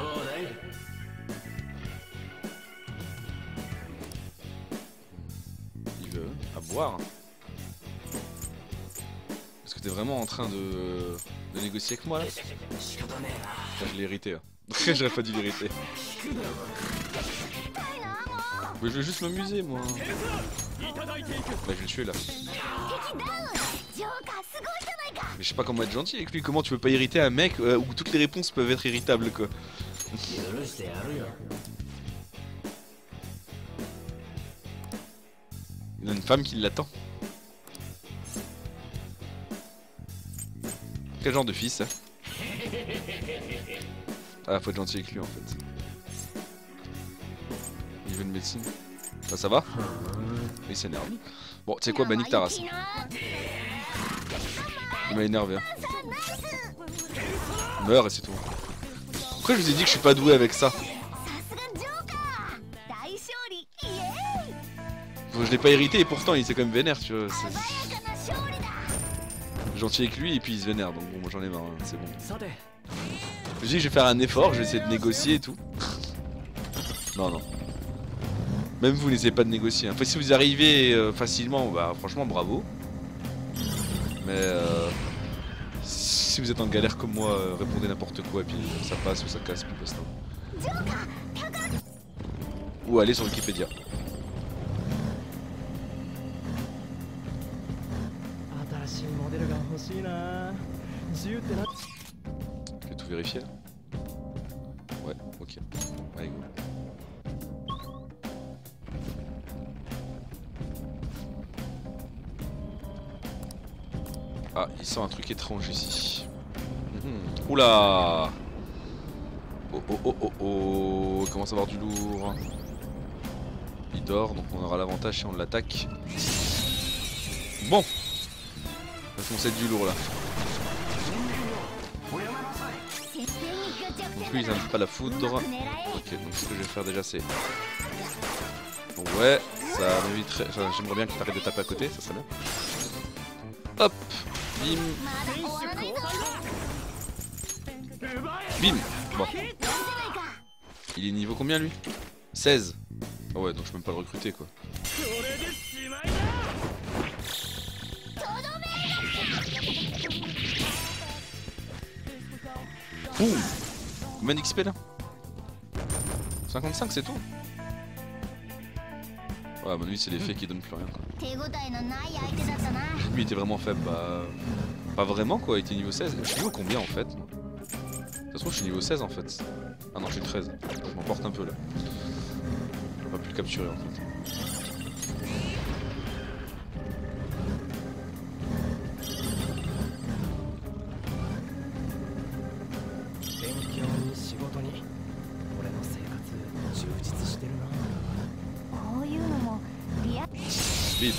Speaker 1: Il veut à boire. Est-ce que t'es vraiment en train de, de négocier avec moi là? Putain, je l'ai hérité. Hein. J'aurais pas dû l'hériter. Mais je veux juste m'amuser moi. Bah, je vais le tuer là.
Speaker 3: 敵ダウンジョーカーすごいじゃないか
Speaker 1: Mais je sais pas comment être gentil avec lui. Comment tu peux pas irriter un mec euh, où toutes les réponses peuvent être irritables quoi? Il y a une femme qui l'attend. Quel genre de fils ça? Ah, faut être gentil avec lui en fait. Il veut une médecine. Bah, ça va? Il s'énerve. Bon, tu sais quoi, bah nique ta race. Il m'a énervé. Hein. Meurs et c'est tout. Pourquoi je vous ai dit que je suis pas doué avec ça? Je l'ai pas hérité et pourtant il s'est quand même vénère, tu vois. Gentil avec lui et puis il se vénère, donc bon, moi j'en ai marre, hein, c'est bon. Je dis que je vais faire un effort, je vais essayer de négocier et tout. Non, non. Même vous n'essayez pas de négocier. Enfin, si vous arrivez euh, facilement, bah franchement bravo. Mais euh, si vous êtes en galère comme moi, euh, répondez n'importe quoi et puis ça passe ou ça casse, puis basta. Ou allez sur Wikipédia. Je vais tout vérifier là. Ouais, ok. Allez, go. Ah, il sent un truc étrange ici. Mmh. Oula. Oh oh oh oh oh. Il commence à avoir du lourd. Il dort, donc on aura l'avantage si on l'attaque. Bon. On va foncer du lourd là. Donc lui il n'aime pas la foudre. Ok, donc ce que je vais faire déjà c'est... Ouais, ça m'éviterait... Enfin, j'aimerais bien qu'il arrête de taper à côté, ça serait bien. Hop. Bim. Bim. Bon. Il est niveau combien lui? seize. Ah ouais, donc je peux même pas le recruter quoi. Boum. Combien d'X P là? cinquante-cinq c'est tout? Ouais, à mon avis c'est l'effet qui donne plus rien quoi. Lui il était vraiment faible, bah... Pas vraiment quoi, il était niveau seize. Je suis niveau combien en fait? Ça se trouve je suis niveau seize en fait. Ah non je suis treize, je m'emporte un peu là. Je peux pas plus le capturer en fait. Bim.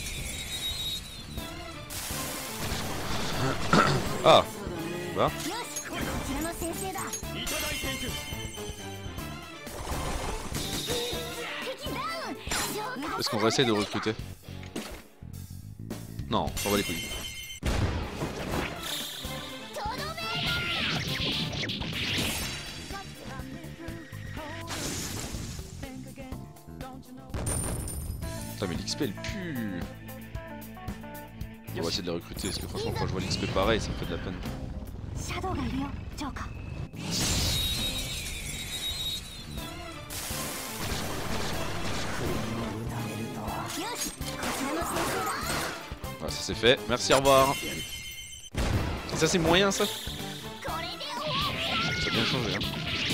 Speaker 1: Ah bah. Est-ce qu'on va essayer de recruter? Non, on va les couilles. Putain mais l'X P elle pue. On va essayer de les recruter parce que franchement quand je vois l'X P pareil ça me fait de la peine. Ah ça c'est fait, merci au revoir. Et ça c'est moyen ça. Ça a bien changé hein.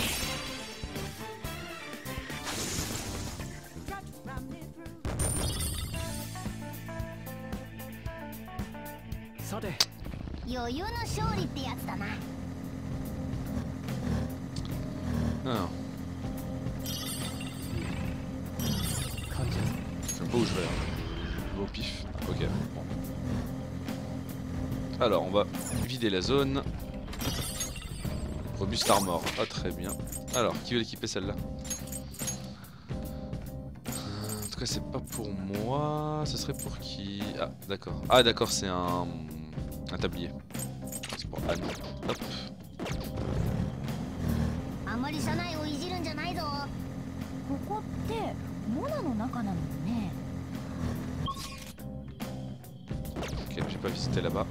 Speaker 1: Alors. Je sais pas où je vais. Hein. Au pif. Ok. Bon. Alors on va vider la zone. Robuste armor. Ah très bien. Alors qui veut l'équiper celle-là? En tout cas c'est pas pour moi. Ce serait pour qui? Ah d'accord. Ah d'accord c'est un... un tablier. C'est pour Anne. Hop. Ok, j'ai pas visité là-bas.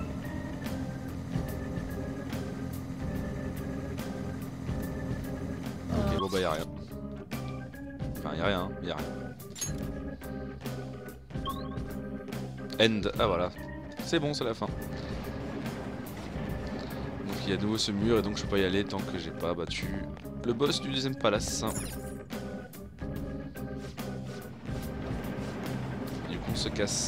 Speaker 1: Ok, bon bah y'a rien. Enfin y'a rien, y'a rien. End, ah voilà. C'est bon, c'est la fin. Donc il y a de nouveau ce mur et donc je peux pas y aller tant que j'ai pas battu Le boss du deuxième palace. Du coup on se casse.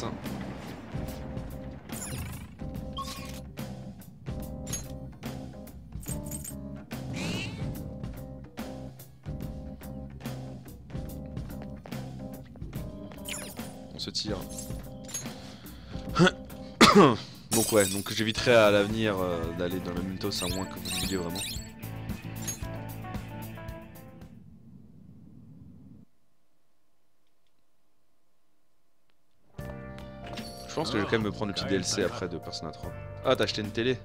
Speaker 1: On se tire. Donc ouais, donc j'éviterai à l'avenir euh, d'aller dans le Mementos à moins que vous le vouliez vraiment. Je pense que je vais quand même me prendre le petit D L C après de Persona trois. Ah, t'as acheté une télé?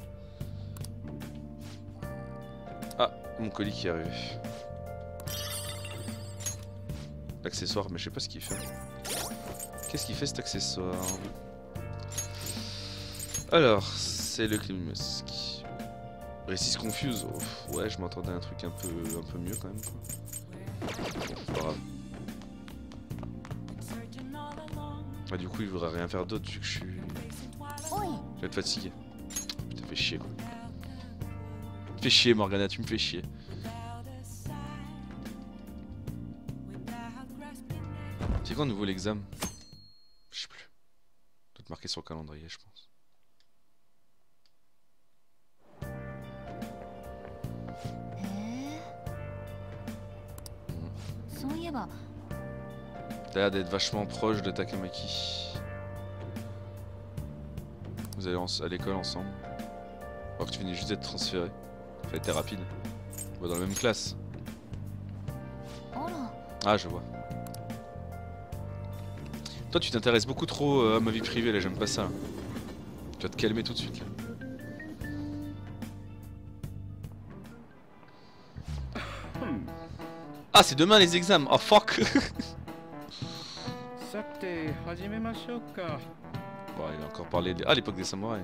Speaker 1: Ah, mon colis qui est arrivé. L'accessoire, mais je sais pas ce qu'il fait. Qu'est-ce qu'il fait cet accessoire? Alors, c'est le Climusk. Resist Confuse. Oh, ouais, je m'attendais à un truc un peu, un peu mieux quand même. C'est pas grave. Ah, du coup, il voudrait rien faire d'autre vu que je suis. Je vais être fatigué. Putain, fais chier quoi. Tu me fais chier, Morgana, tu me fais chier. C'est quand nouveau l'examen? Je sais plus. Doit être marqué sur le calendrier, je pense. T'as l'air d'être vachement proche de Takamaki. Vous allez à l'école ensemble. Alors que tu venais juste d'être transféré. Enfin, t'es rapide. On va dans la même classe. Ah, je vois. Toi, tu t'intéresses beaucoup trop à ma vie privée, là, j'aime pas ça. Là. Tu vas te calmer tout de suite, là. Ah, c'est demain les examens. Oh fuck. Bon, il a encore parlé de... Ah, l'époque des samouraïs.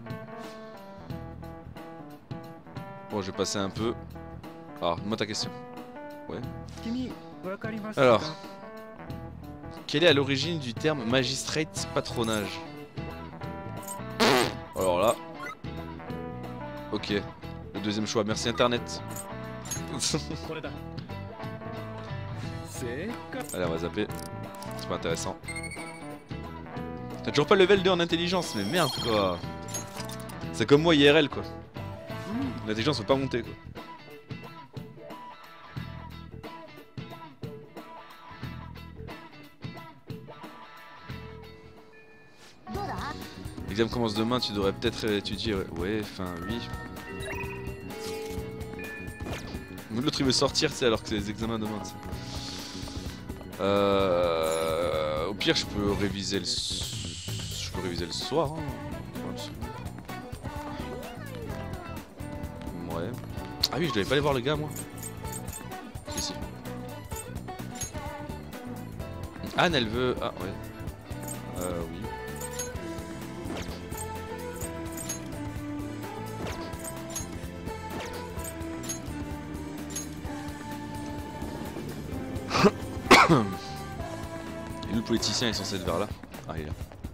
Speaker 1: Bon, je vais passer un peu. Alors, moi ta question. Ouais. Alors, quelle est à l'origine du terme magistrate patronage? Alors là. Ok. Le deuxième choix. Merci Internet. Allez, on va zapper. C'est pas intéressant. T'as toujours pas le level deux en intelligence, mais merde quoi. C'est comme moi I R L quoi. L'intelligence peut pas monter quoi. L'examen commence demain, tu devrais peut-être étudier. Ouais, enfin oui. L'autre il veut sortir, c'est alors que c'est les examens demain. T'sais. Euh... Au pire, je peux réviser le, je peux réviser le soir. Hein. Ouais. Ah oui, je devais pas aller voir le gars, moi. Si si. Anne, elle veut. Ah ouais. Euh oui. Et le politicien est censé être vers là. Ah, il est là.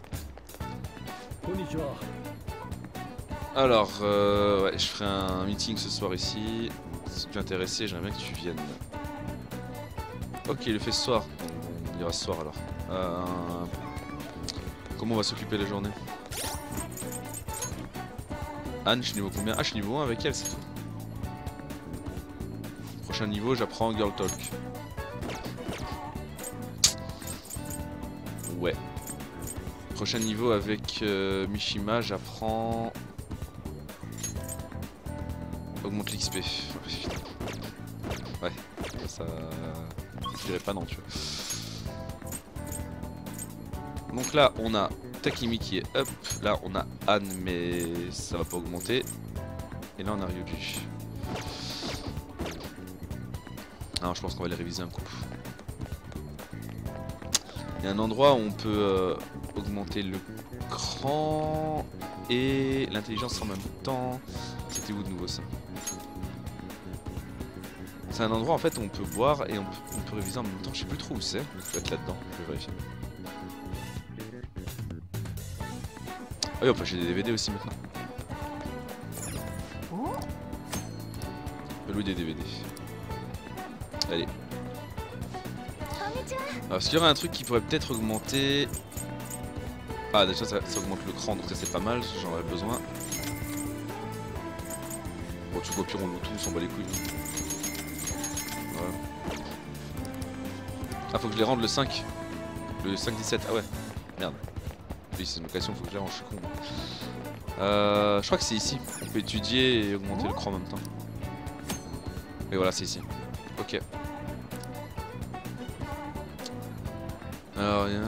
Speaker 1: Alors, euh, ouais, je ferai un meeting ce soir ici. Si tu es intéressé, j'aimerais bien que tu viennes. Ok, il le fait ce soir. On ira ce soir alors. Euh, comment on va s'occuper la journée? Anne, je suis niveau combien? Ah, je suis niveau un avec elle, c'est tout. Prochain niveau, j'apprends Girl Talk. Ouais. Prochain niveau avec euh, Mishima, j'apprends... Augmente l'X P. Ouais, ça... Je dirais pas non, tu vois. Donc là, on a Takimi qui est up. Là, on a Anne, mais ça va pas augmenter. Et là, on a Ryuji. Alors, je pense qu'on va les réviser un coup. Il y a un endroit où on peut euh, augmenter le cran et l'intelligence en même temps. C'était où de nouveau ça? C'est un endroit en fait où on peut boire et on peut, on peut réviser en même temps. Je sais plus trop où c'est. Ça doit être là-dedans. Je vais vérifier. Ah oui, enfin j'ai des D V D aussi maintenant. Je peux louer des D V D. Allez. Alors, est-ce qu'il y aurait un truc qui pourrait peut-être augmenter... Ah, déjà ça, ça augmente le cran, donc ça c'est pas mal, j'en aurais besoin. Bon, tu vois, pire on loot tout, on s'en bat les couilles. Voilà. Ah, faut que je les rende le cinq. Le cinq dix-sept, ah ouais. Merde. Oui, c'est une occasion, faut que je les rende, je suis con. Euh, je crois que c'est ici. On peut étudier et augmenter le cran en même temps. Et voilà, c'est ici. Ok. Alors, rien.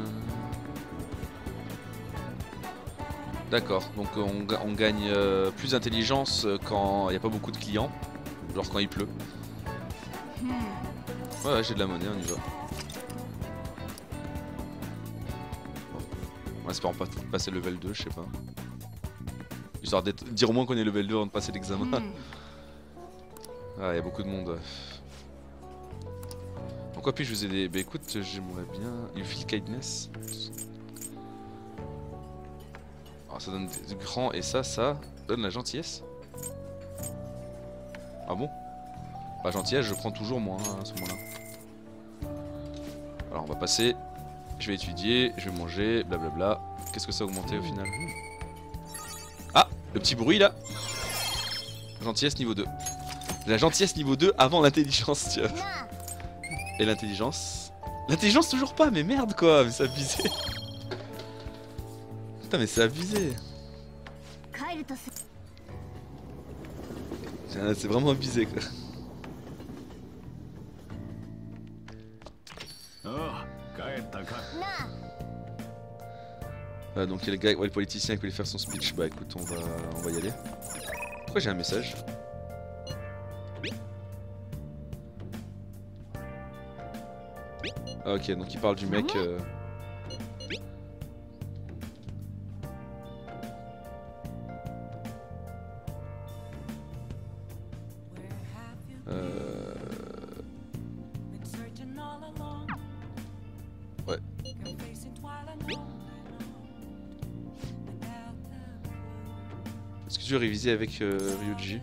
Speaker 1: D'accord, donc on, on gagne euh, plus d'intelligence quand il n'y a pas beaucoup de clients, genre quand il pleut. Ouais, ouais j'ai de la monnaie, on y va. Bon. On espère pas passer le level deux, je sais pas. Histoire de dire au moins qu'on est level deux avant de passer l'examen. Ah, il y a beaucoup de monde. En quoi puis-je vous aider? Bah écoute, j'aimerais bien... You feel kindness. Alors ça donne des grands et ça, ça donne la gentillesse. Ah bon? Bah gentillesse, je prends toujours moi hein, à ce moment-là. Alors on va passer. Je vais étudier, je vais manger, blablabla. Qu'est-ce que ça a augmenté au final? Ah! Le petit bruit là! Gentillesse niveau deux. La gentillesse niveau deux avant l'intelligence, tiens. Et l'intelligence? L'intelligence toujours pas, mais merde quoi, mais c'est abusé. Putain mais c'est abusé. C'est vraiment abusé quoi. Ah, donc il y a le gars, ouais, le politicien qui voulait faire son speech. Bah écoute, on va, on va y aller. Pourquoi j'ai un message? Ah, ok, donc il parle du mec. Euh... Euh... Ouais. Est-ce que tu veux réviser avec euh, Ryuji?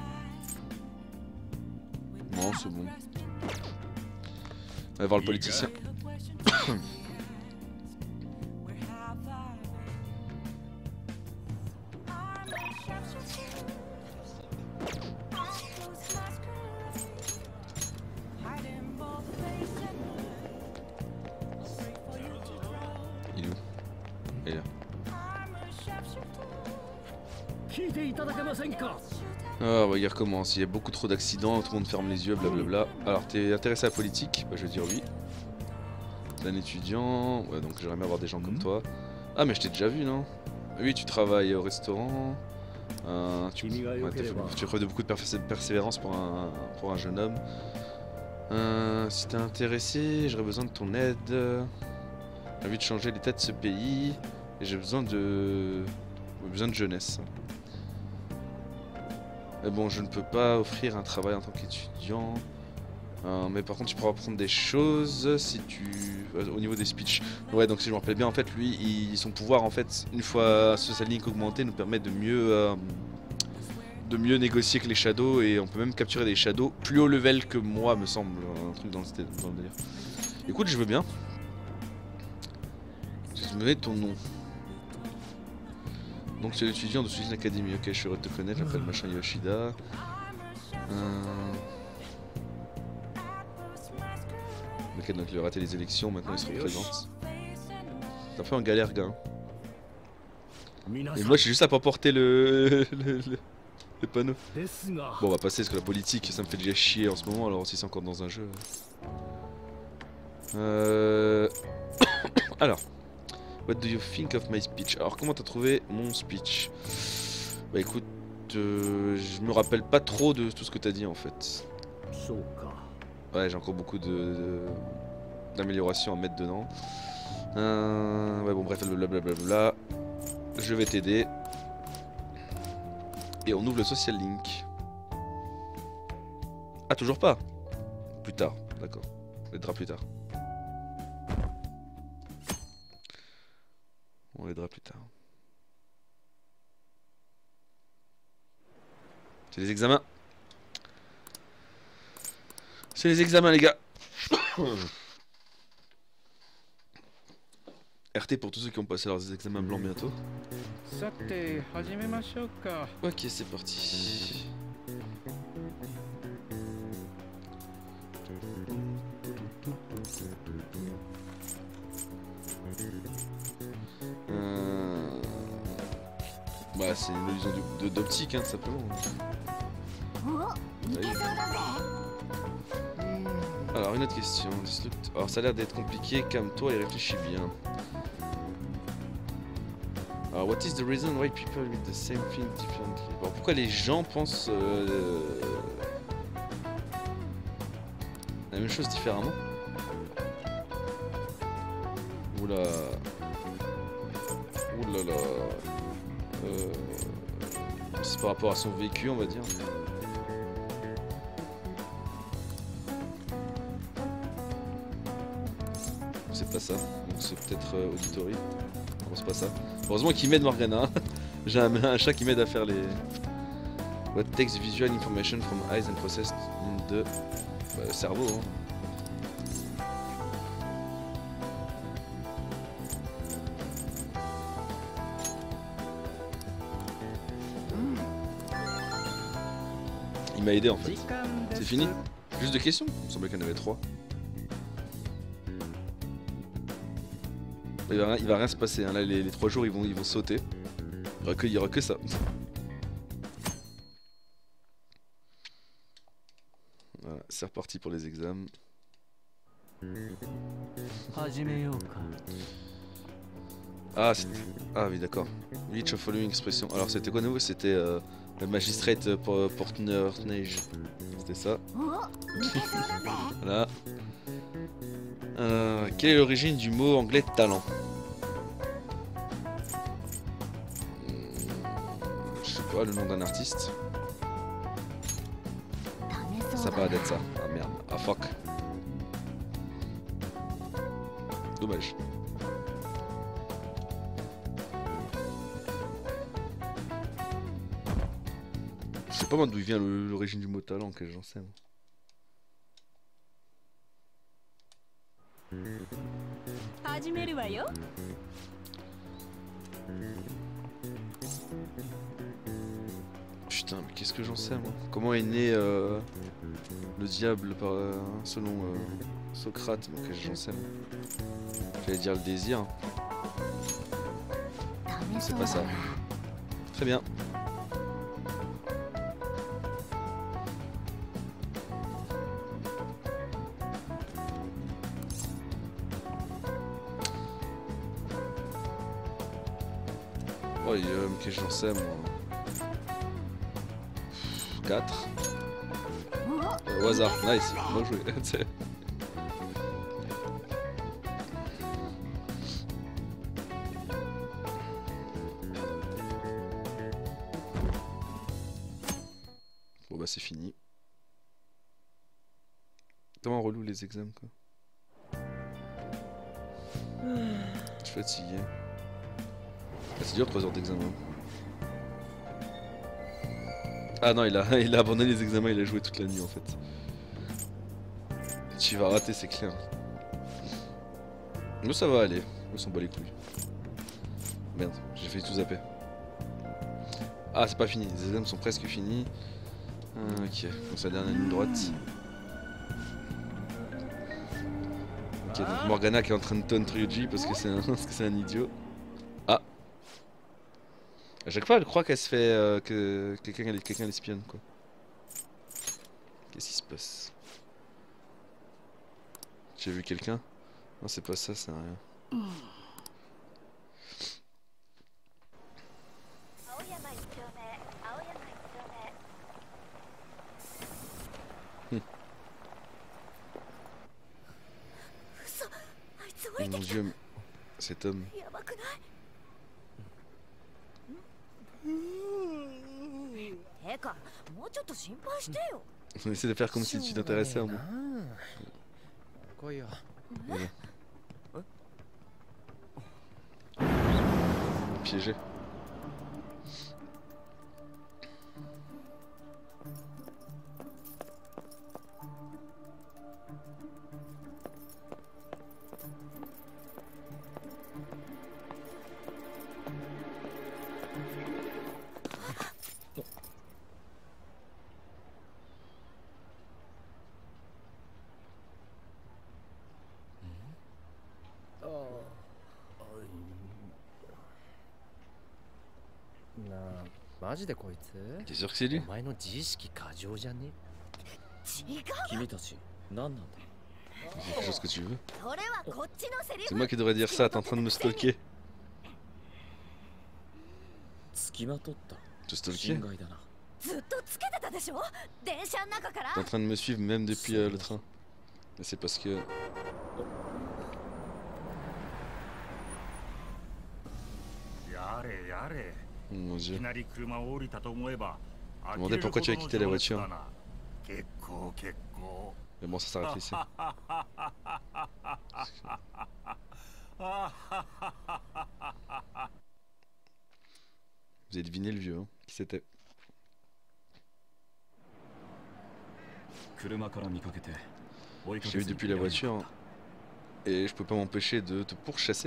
Speaker 1: Non, c'est bon. On va voir le politicien. Il est où? Il est là. Ah, bah, il recommence. Il y a beaucoup trop d'accidents, tout le monde ferme les yeux, blablabla. Alors, t'es intéressé à la politique? Bah, je vais dire oui. T'es un étudiant. Ouais, donc j'aimerais bien avoir des gens comme toi. Ah, mais je t'ai déjà vu, non? Oui, tu travailles au restaurant. Euh, tu ouais, tu preuve de beaucoup de persé persévérance pour un, pour un jeune homme. Euh, si t'es intéressé, j'aurais besoin de ton aide. J'ai envie de changer l'état de ce pays. Et j'ai besoin de... besoin de jeunesse. Mais bon, je ne peux pas offrir un travail en tant qu'étudiant. Euh, mais par contre, tu pourras apprendre des choses si tu... Euh, au niveau des speeches. Ouais, donc si je me rappelle bien, en fait, lui, il... son pouvoir, en fait, une fois Social Link augmenté, nous permet de mieux... Euh... de mieux négocier que les shadows. Et on peut même capturer des shadows plus haut level que moi, me semble. Un truc dans le, dans le délire. Écoute, je veux bien. Je me mets ton nom. Donc tu es étudiant de Suicide Academy, ok, je suis heureux de te connaître, j'appelle machin Yoshida. Euh... Ok, donc il a raté les élections, maintenant il se représente. C'est un peu en galère, gars. Et moi, j'ai juste à pas porter le... le, le... le panneau. Bon, on va passer, parce que la politique, ça me fait déjà chier en ce moment, alors si c'est encore dans un jeu... Euh... alors... What do you think of my speech? Alors comment t'as trouvé mon speech? Bah écoute, euh, je me rappelle pas trop de tout ce que t'as dit en fait. Ouais, j'ai encore beaucoup de d'améliorations à mettre dedans. Euh, ouais bon bref, blablabla. Je vais t'aider. Et on ouvre le social link. Ah toujours pas? Plus tard, d'accord. On aidera plus tard. On l'aidera plus tard. C'est les examens. C'est les examens, les gars. R T pour tous ceux qui ont passé leurs examens blancs bientôt. Ok, c'est parti. Euh... Bah, c'est une illusion d'optique, hein, simplement. Alors, une autre question. Alors, ça a l'air d'être compliqué. Calme-toi et réfléchis bien. Alors, what is the reason why people read the same thing differently? Alors, pourquoi les gens pensent euh, la même chose différemment? Oula. Oula là. Euh, c'est par rapport à son vécu, on va dire. C'est pas ça, donc c'est peut-être euh, Auditory. Non, c'est pas ça. Heureusement qu'il m'aide Morgana. J'ai un, un chat qui m'aide à faire les. What takes visual information from eyes and processed in the bah, cerveau. Hein. Il m'a aidé en fait. C'est fini? Juste deux questions? Il me semblait qu'il y en avait trois. Il va, rien, il va rien se passer, hein. Là les, les trois jours ils vont, ils vont sauter. Il n'y aura que ça. Voilà, c'est reparti pour les examens. Ah, ah oui d'accord. Which of following expression. Alors c'était quoi nouveau? C'était euh, le magistrate Portner Neige. C'était ça. Voilà. Euh, quelle est l'origine du mot anglais talent? Je sais pas, le nom d'un artiste. Ça paraît d'être ça. Ah merde. Ah fuck. Dommage. Je sais pas moi d'où vient l'origine du mot talent, que j'en sais. Moi. Putain, mais qu'est-ce que j'en sais moi? Comment est né euh, le diable par, euh, selon euh, Socrate? Donc j'en sais moi. J'allais dire le désir. C'est pas ça. Très bien. Oh, euh, qu'est-ce que j'en sais moi? quatre. Euh, au hasard, nice, bien joué. Bon bah c'est fini. Tellement relou les examens quoi. Je suis fatigué. Ah, c'est dur trois heures d'examen. Ah non, il a, il a abandonné les examens, il a joué toute la nuit en fait. Tu vas rater, c'est clair. Mais ça va aller, on s'en bat les couilles. Merde, j'ai fait tout zapper. Ah, c'est pas fini, les examens sont presque finis. Ah, ok, donc c'est la dernière ligne droite. Ok, donc Morgana qui est en train de taunt Ryuji parce que c'est un, parce que c'est un idiot. Ah. À chaque fois, elle croit qu'elle se fait euh, que quelqu'un quelqu'un l'espionne quoi. Qu'est-ce qui se passe? J'ai vu quelqu'un? Non, c'est pas ça, c'est rien. Oh mon dieu, cet homme. On essaie de faire comme si tu t'intéressais à moi. Voilà. Piégé.
Speaker 4: マジでこいつ
Speaker 1: T'es sûr que c'est lui?
Speaker 4: お前の自意識過剰じゃね
Speaker 3: 違う。
Speaker 4: 君たち何なんだ
Speaker 1: C'est quelque chose que tu veux?
Speaker 3: それはこっちのセリ
Speaker 1: C'est
Speaker 3: フ。
Speaker 1: moi qui devrais dire ça, t'es en train de me stalker.
Speaker 4: 付きまとった
Speaker 1: Te stalker?
Speaker 4: 侵害だな
Speaker 3: ずっとつけてたでしょ、電車の中から。
Speaker 1: T'es en train de me suivre même depuis euh, le train. Mais c'est parce que...
Speaker 2: やれやれ。
Speaker 1: Oh mon
Speaker 2: い
Speaker 1: dieu.
Speaker 2: きなり車を降りたと思えば。
Speaker 1: Demandez pourquoi tu as quitté la voiture.
Speaker 2: 結構結構。
Speaker 1: Mais bon, ça s'arrête ici. Vous avez deviné le vieux, hein? Qui c'était? J'ai vu depuis la voiture hein, et je peux pas m'empêcher de te pourchasser.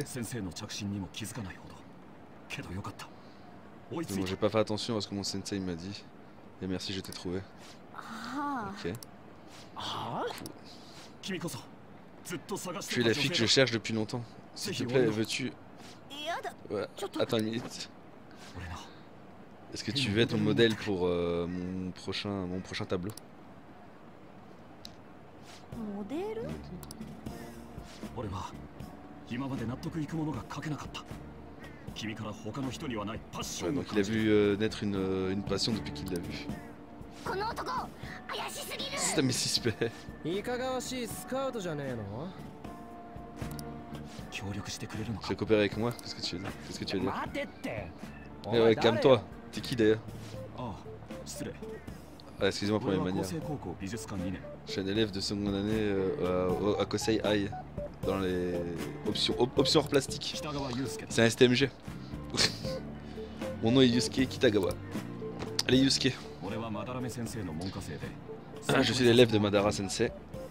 Speaker 1: Mais bon, j'ai pas fait attention à ce que mon sensei m'a dit. Et merci, je t'ai trouvé. Ok. Cool. Tu es la fille que je cherche depuis longtemps. S'il te plaît, veux-tu... Ouais, attends une minute. Est-ce que tu veux être mon modèle pour euh, mon prochain mon prochain tableau?
Speaker 3: モデル？
Speaker 2: 俺は今まで納得いくものが書けなかった。君から他の人にはないパッショ
Speaker 1: Ouais,
Speaker 2: ンを
Speaker 1: donc il a vu euh, naître une, euh, une passion depuis qu'il l'a vu.
Speaker 3: この男怪しすぎる。
Speaker 1: C'est mais suspect.
Speaker 4: いかがわしいスカウトじゃねえの
Speaker 2: 協力してくれるの
Speaker 1: Tu
Speaker 2: か。
Speaker 1: veux coopérer avec moi? Qu'est-ce que tu veux dire? Qu'est-ce que tu veux dire?
Speaker 4: 待てって
Speaker 1: Eh ouais, calme-toi. T'es qui d'ailleurs?
Speaker 2: ああ、失礼。
Speaker 1: Ah, excusez-moi pour
Speaker 2: 俺
Speaker 1: mes
Speaker 2: は
Speaker 1: manières.
Speaker 2: 厚生高校美術館にねん。
Speaker 1: Je suis un élève de seconde année euh, à, à Kosei High. Dans les options, op- options hors plastique.
Speaker 2: 北川悠介だ。
Speaker 1: C'est un S T M G. Mon nom est Yusuke Kitagawa. Allez Yusuke.
Speaker 2: 俺はマダラメ先生の門下生で。
Speaker 1: Ah, je suis l'élève de Madara Sensei.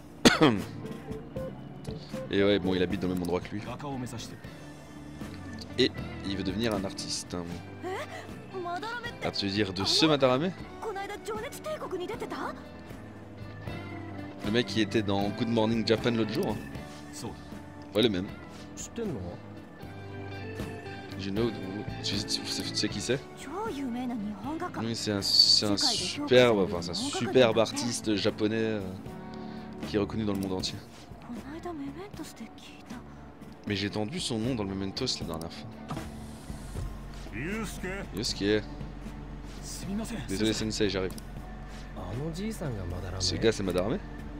Speaker 1: Et ouais, bon, il habite dans le même endroit que lui.
Speaker 2: 画家を目指してる。
Speaker 1: Et il veut devenir un artiste. Hein.
Speaker 3: マダラメって
Speaker 1: Ah, tu veux dire de ce Madarame?
Speaker 3: この間情熱帝国に出てた？
Speaker 1: Le mec qui était dans Good Morning Japan l'autre jour? Hein.
Speaker 2: そう
Speaker 1: Ouais, le même.
Speaker 4: 知ってんの
Speaker 1: You know, tu, tu- tu sais, tu sais qui c'est?
Speaker 3: 超有名な日本画家。
Speaker 1: Oui, c'est un, c'est un superbe, enfin, c'est un superbe artiste japonais euh, qui est reconnu dans le monde entier.
Speaker 3: この間メメントスで聞いた。
Speaker 1: Mais j'ai entendu son nom dans le Mementos la dernière fois.
Speaker 2: 悠介。
Speaker 1: Yusuke.
Speaker 2: すみません。
Speaker 1: Désolé Sensei, j'arrive.
Speaker 4: あのじいさんがまだら
Speaker 1: Ce
Speaker 4: め
Speaker 1: gars c'est Madarame?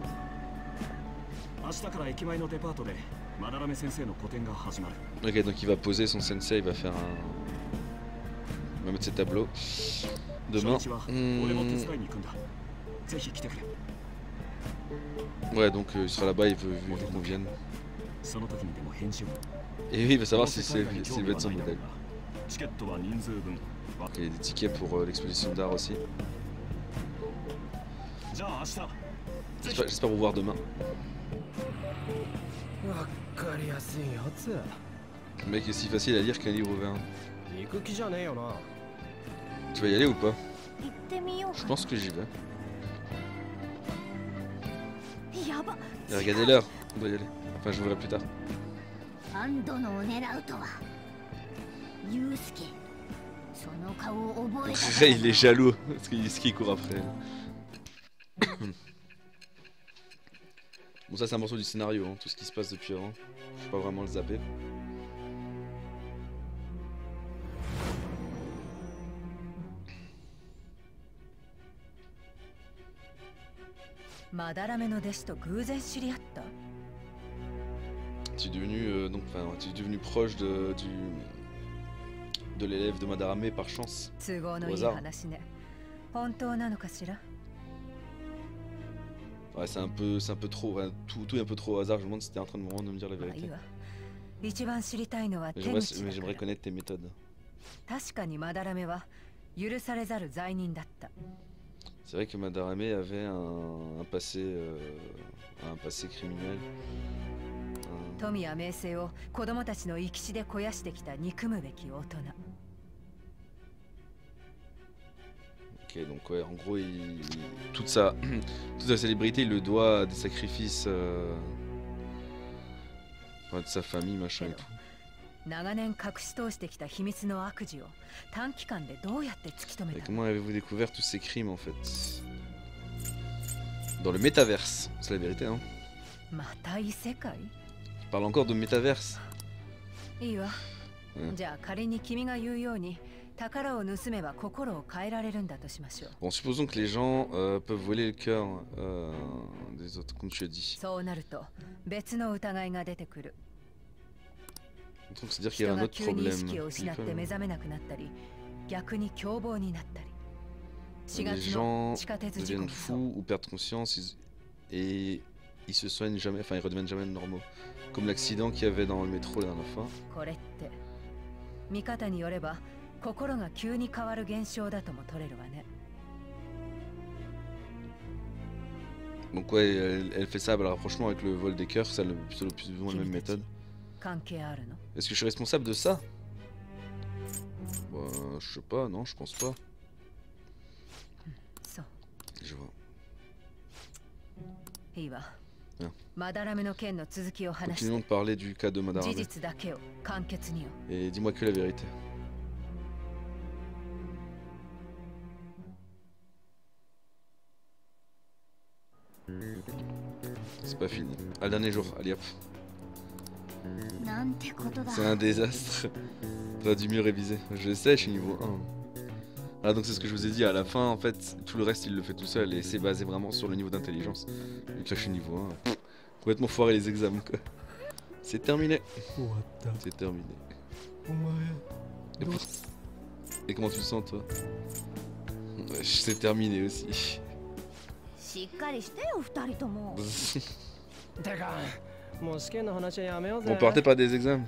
Speaker 2: 明日から駅前のデパートでマダラメ先生の個展が始まる。
Speaker 1: Ok, donc il va poser son sensei, il va faire un... Il va mettre ses tableaux.
Speaker 2: 初
Speaker 1: Demain.
Speaker 2: 日は俺も手
Speaker 1: Hmm,
Speaker 2: 伝いに行くんだ。ぜひ来てくれ。
Speaker 1: Ouais, donc euh, il sera là-bas, il veut, il veut qu'on vienne.
Speaker 2: その時にでも返事を。
Speaker 1: Et oui, il veut savoir si c'est s'il veut être son modèle.
Speaker 2: チケットは人数分。
Speaker 1: Il y a des tickets pour euh, l'exposition d'art aussi.
Speaker 2: じゃあ明日。
Speaker 1: J'espère j'espère vous voir demain.
Speaker 4: わかりやすいやつ
Speaker 1: Le mec est si facile à lire qu'un livre ouvert.
Speaker 4: 行く気じゃねえよな
Speaker 1: Tu vas y aller ou pas?
Speaker 3: 行ってみよう
Speaker 1: Je
Speaker 3: か。
Speaker 1: pense que j'y vais.
Speaker 3: やば。
Speaker 1: Et regardez l'heure, on doit y aller. Enfin, je vous verrai plus tard.
Speaker 3: アンドのを狙うとは。ユウスケ。その顔を覚えた。
Speaker 1: Il est jaloux parce qu'il qu'il court après. Bon, ça c'est un morceau du scénario, hein. Tout ce qui se passe depuis avant. Je peux pas vraiment le zapper.
Speaker 5: マダラメの弟子と偶然知り合った。
Speaker 1: Tu es devenu euh, donc, enfin, tu es devenu proche de du de l'élève de Madarame par chance.
Speaker 5: 都合のいい話ね。本当なのかしら。
Speaker 1: Ouais, c'est un peu, c'est un peu trop, ouais, tout, tout est un peu trop au hasard. Je me demande si t'es en train de me, de me dire la
Speaker 5: まあい
Speaker 1: vérité.
Speaker 5: いわ。一番知りたいのは
Speaker 1: Mais
Speaker 5: 手
Speaker 1: j'aimerais,
Speaker 5: 口
Speaker 1: mais
Speaker 5: だ
Speaker 1: j'aimerais
Speaker 5: から。
Speaker 1: connaître tes méthodes.
Speaker 5: 確かにマダラメは許されざる罪人だった。
Speaker 1: C'est vrai que Madarame avait un, un passé, euh, un passé criminel. Un-
Speaker 5: 富や名声を子供たちの生き死で肥やしてきた憎むべき大人。
Speaker 1: Ok, donc ouais, en gros, il, il- toute sa, toute sa célébrité, il le doit à des sacrifices, euh, ouais, de sa famille, machin et tout.
Speaker 5: 長年隠し通してきた秘密の悪事を短期間でどうやって突き止め
Speaker 1: Et
Speaker 5: た
Speaker 1: comment avez-vous découvert tous ces crimes en fait? Dans le métaverse, c'est la vérité hein.
Speaker 5: また異世界
Speaker 1: Je parle encore de métaverse.
Speaker 5: いいわ、
Speaker 1: うん、
Speaker 5: じゃあ仮に君が言うように宝を盗めば心を変えられるんだとしましょう。
Speaker 1: Bon, supposons que les gens euh, peuvent voler le cœur euh, des autres, comme tu as dit.
Speaker 5: そうなると別の疑いが出てくる。
Speaker 1: Donc c'est-à-dire qu'il y a un autre problème. Les gens deviennent fous ou perdent conscience ils... et ils se soignent jamais, enfin ils redeviennent jamais normaux. Comme l'accident qu'il y avait dans le métro la dernière fois. Donc ouais, elle, elle fait ça, bah, le rapprochement avec le vol des cœurs, c'est plutôt plus ou moins la même méthode. Est-ce que je suis responsable de ça? Bah, je sais pas, non, je pense pas. Je vois. Bien. Continuons de parler du cas de Madarame. Et dis-moi que la vérité. C'est pas fini. Ah, le dernier jour, allez hop. C'est un désastre. T'aurais dû mieux réviser. Je sais, je suis niveau un. Voilà, donc c'est ce que je vous ai dit. À la fin, en fait, tout le reste, il le fait tout seul. Et c'est basé vraiment sur le niveau d'intelligence. Vu que là, je suis niveau un. Pff, complètement foiré les examens, quoi. C'est terminé. C'est terminé. Et, pour... Et comment tu te sens, toi? C'est terminé aussi. On partait pas des examens.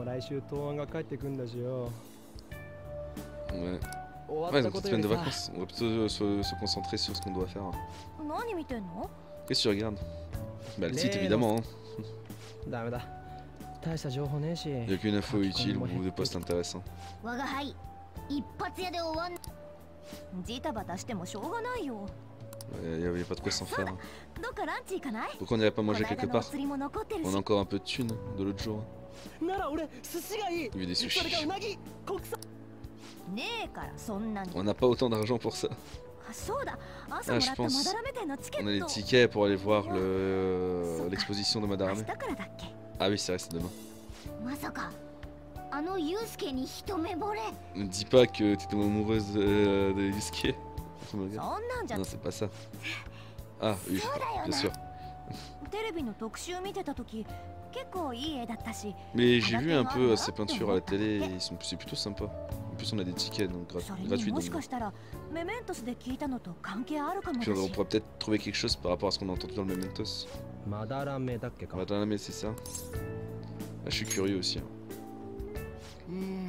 Speaker 1: Ouais. Ouais, donc une semaine de vacances. On va plutôt se, se concentrer sur ce qu'on doit faire. Qu'est-ce que tu regardes? Bah le site évidemment. Hein. Il n'y a qu'une info utile ou des posts intéressants. Il n'y avait pas de quoi s'en faire. Hein. Pourquoi on n'irait pas manger quelque part? On a encore un peu de thunes de l'autre jour. Il y a des sushis. On n'a pas autant d'argent pour ça. Ah, je pense. On a les tickets pour aller voir l'exposition le, de Madarame. Ah oui, c'est vrai, c'est demain. Ne dis pas que tu tombes amoureuse de, de Yusuke. Non, c'est pas ça. Ah oui, bien sûr. Mais j'ai vu un peu ces peintures à la télé, ils sont c'est plutôt sympa. En plus on a des tickets donc gra gratuits. Donc... Puis on pourra peut-être trouver quelque chose par rapport à ce qu'on a entendu dans le Mementos. Madarame, c'est ça. Ah, je suis curieux aussi. Hein. Mm.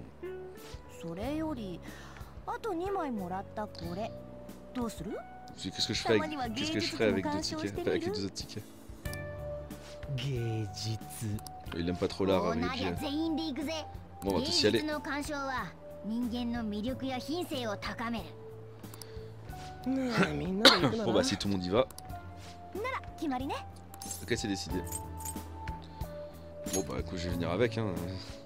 Speaker 1: Qu'est-ce que je ferais avec, qu'est-ce que je ferais avec deux tickets, avec les deux autres tickets? Il aime pas trop l'art avec les pieds. Bon, on va tous y aller. Bon bah si tout le monde y va. Ok, c'est décidé. Bon bah écoute, je vais venir avec hein.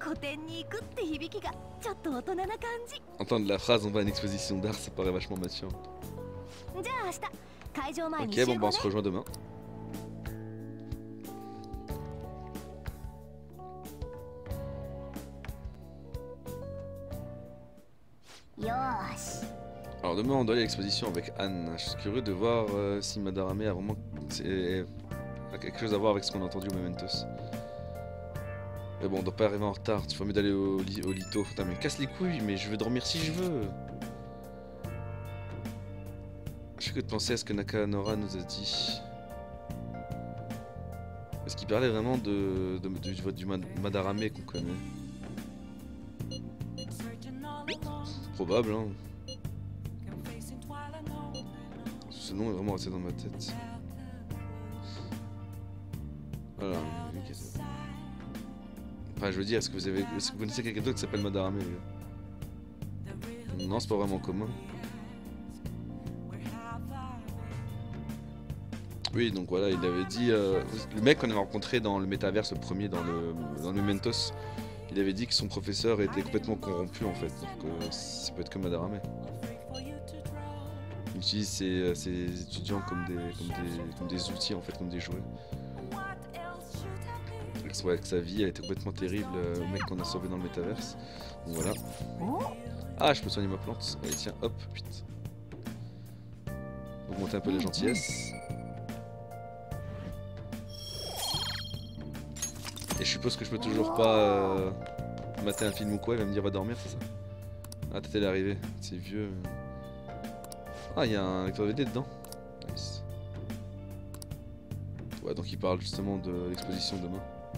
Speaker 1: Entendre la phrase on va à une exposition d'art, ça paraît vachement mature. Ok, bon bah on se rejoint demain. Alors demain on doit aller à l'exposition avec Anne. Je suis curieux de voir euh, si Madarame a vraiment a quelque chose à voir avec ce qu'on a entendu au Mementos. Mais bon, on doit pas arriver en retard, il faut mieux d'aller au, li au lito. Putain, mais casse les couilles, mais je veux dormir si je veux. Je sais que de penser à ce que Nakanora nous a dit. Est-ce qu'il parlait vraiment de, de, de, du, du Madarame qu'on connaît? Probable, hein. Ce nom est vraiment resté dans ma tête. Voilà. Enfin, je veux dire, est-ce que vous avez, est-ce que vous connaissez quelqu'un d'autre qui s'appelle Madarame? Non, c'est pas vraiment commun. Oui, donc voilà, il avait dit, euh, le mec qu'on avait rencontré dans le métaverse, le premier, dans le, dans le Mementos, il avait dit que son professeur était complètement corrompu en fait, donc euh, ça peut être comme Madarame. Il utilise ses, ses étudiants comme des, comme, des, comme des outils en fait, comme des jouets. Ouais, que sa vie elle était complètement terrible, euh, le mec qu'on a sauvé dans le métaverse. Donc voilà. Ah, je peux soigner ma plante. Allez tiens, hop, putain. Augmenter un peu les gentillesses. Et je suppose que je peux toujours pas euh, mater un film ou quoi, il va me dire va dormir, c'est ça? Ah, t'étais l'arrivée, c'est vieux. Ah, il y a un lecteur V D dedans. Nice. Ouais, donc il parle justement de l'exposition demain.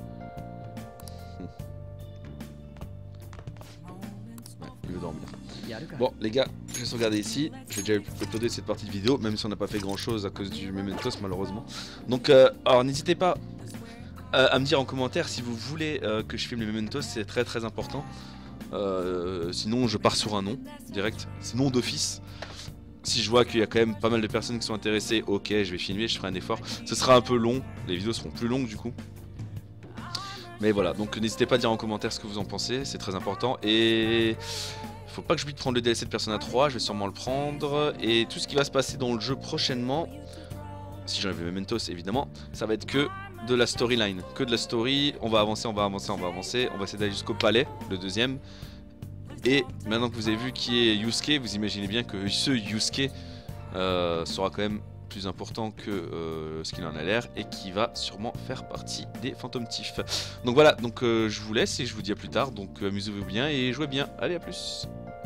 Speaker 1: Ouais, il veut dormir. Bon, les gars, je vais sauvegarder ici. J'ai déjà uploadé cette partie de vidéo, même si on n'a pas fait grand chose à cause du Mementos, malheureusement. Donc, euh, alors n'hésitez pas euh, à me dire en commentaire si vous voulez euh, que je filme les Mementos, c'est très très important. Euh, sinon, je pars sur un nom direct, sinon d'office. Si je vois qu'il y a quand même pas mal de personnes qui sont intéressées, ok, je vais filmer, je ferai un effort. Ce sera un peu long, les vidéos seront plus longues du coup. Mais voilà, donc n'hésitez pas à dire en commentaire ce que vous en pensez, c'est très important. Et faut pas que j'oublie de prendre le D L C de Persona trois, je vais sûrement le prendre. Et tout ce qui va se passer dans le jeu prochainement, si j'enlève les Mementos évidemment, ça va être que de la storyline, que de la story. On va avancer, on va avancer, on va avancer, on va essayer d'aller jusqu'au palais, le deuxième. Et maintenant que vous avez vu qui est Yusuke, vous imaginez bien que ce Yusuke euh, sera quand même plus important que euh, ce qu'il en a l'air et qui va sûrement faire partie des Phantom Thief. Donc voilà, donc euh, je vous laisse et je vous dis à plus tard. Donc amusez-vous bien et jouez bien. Allez, à plus.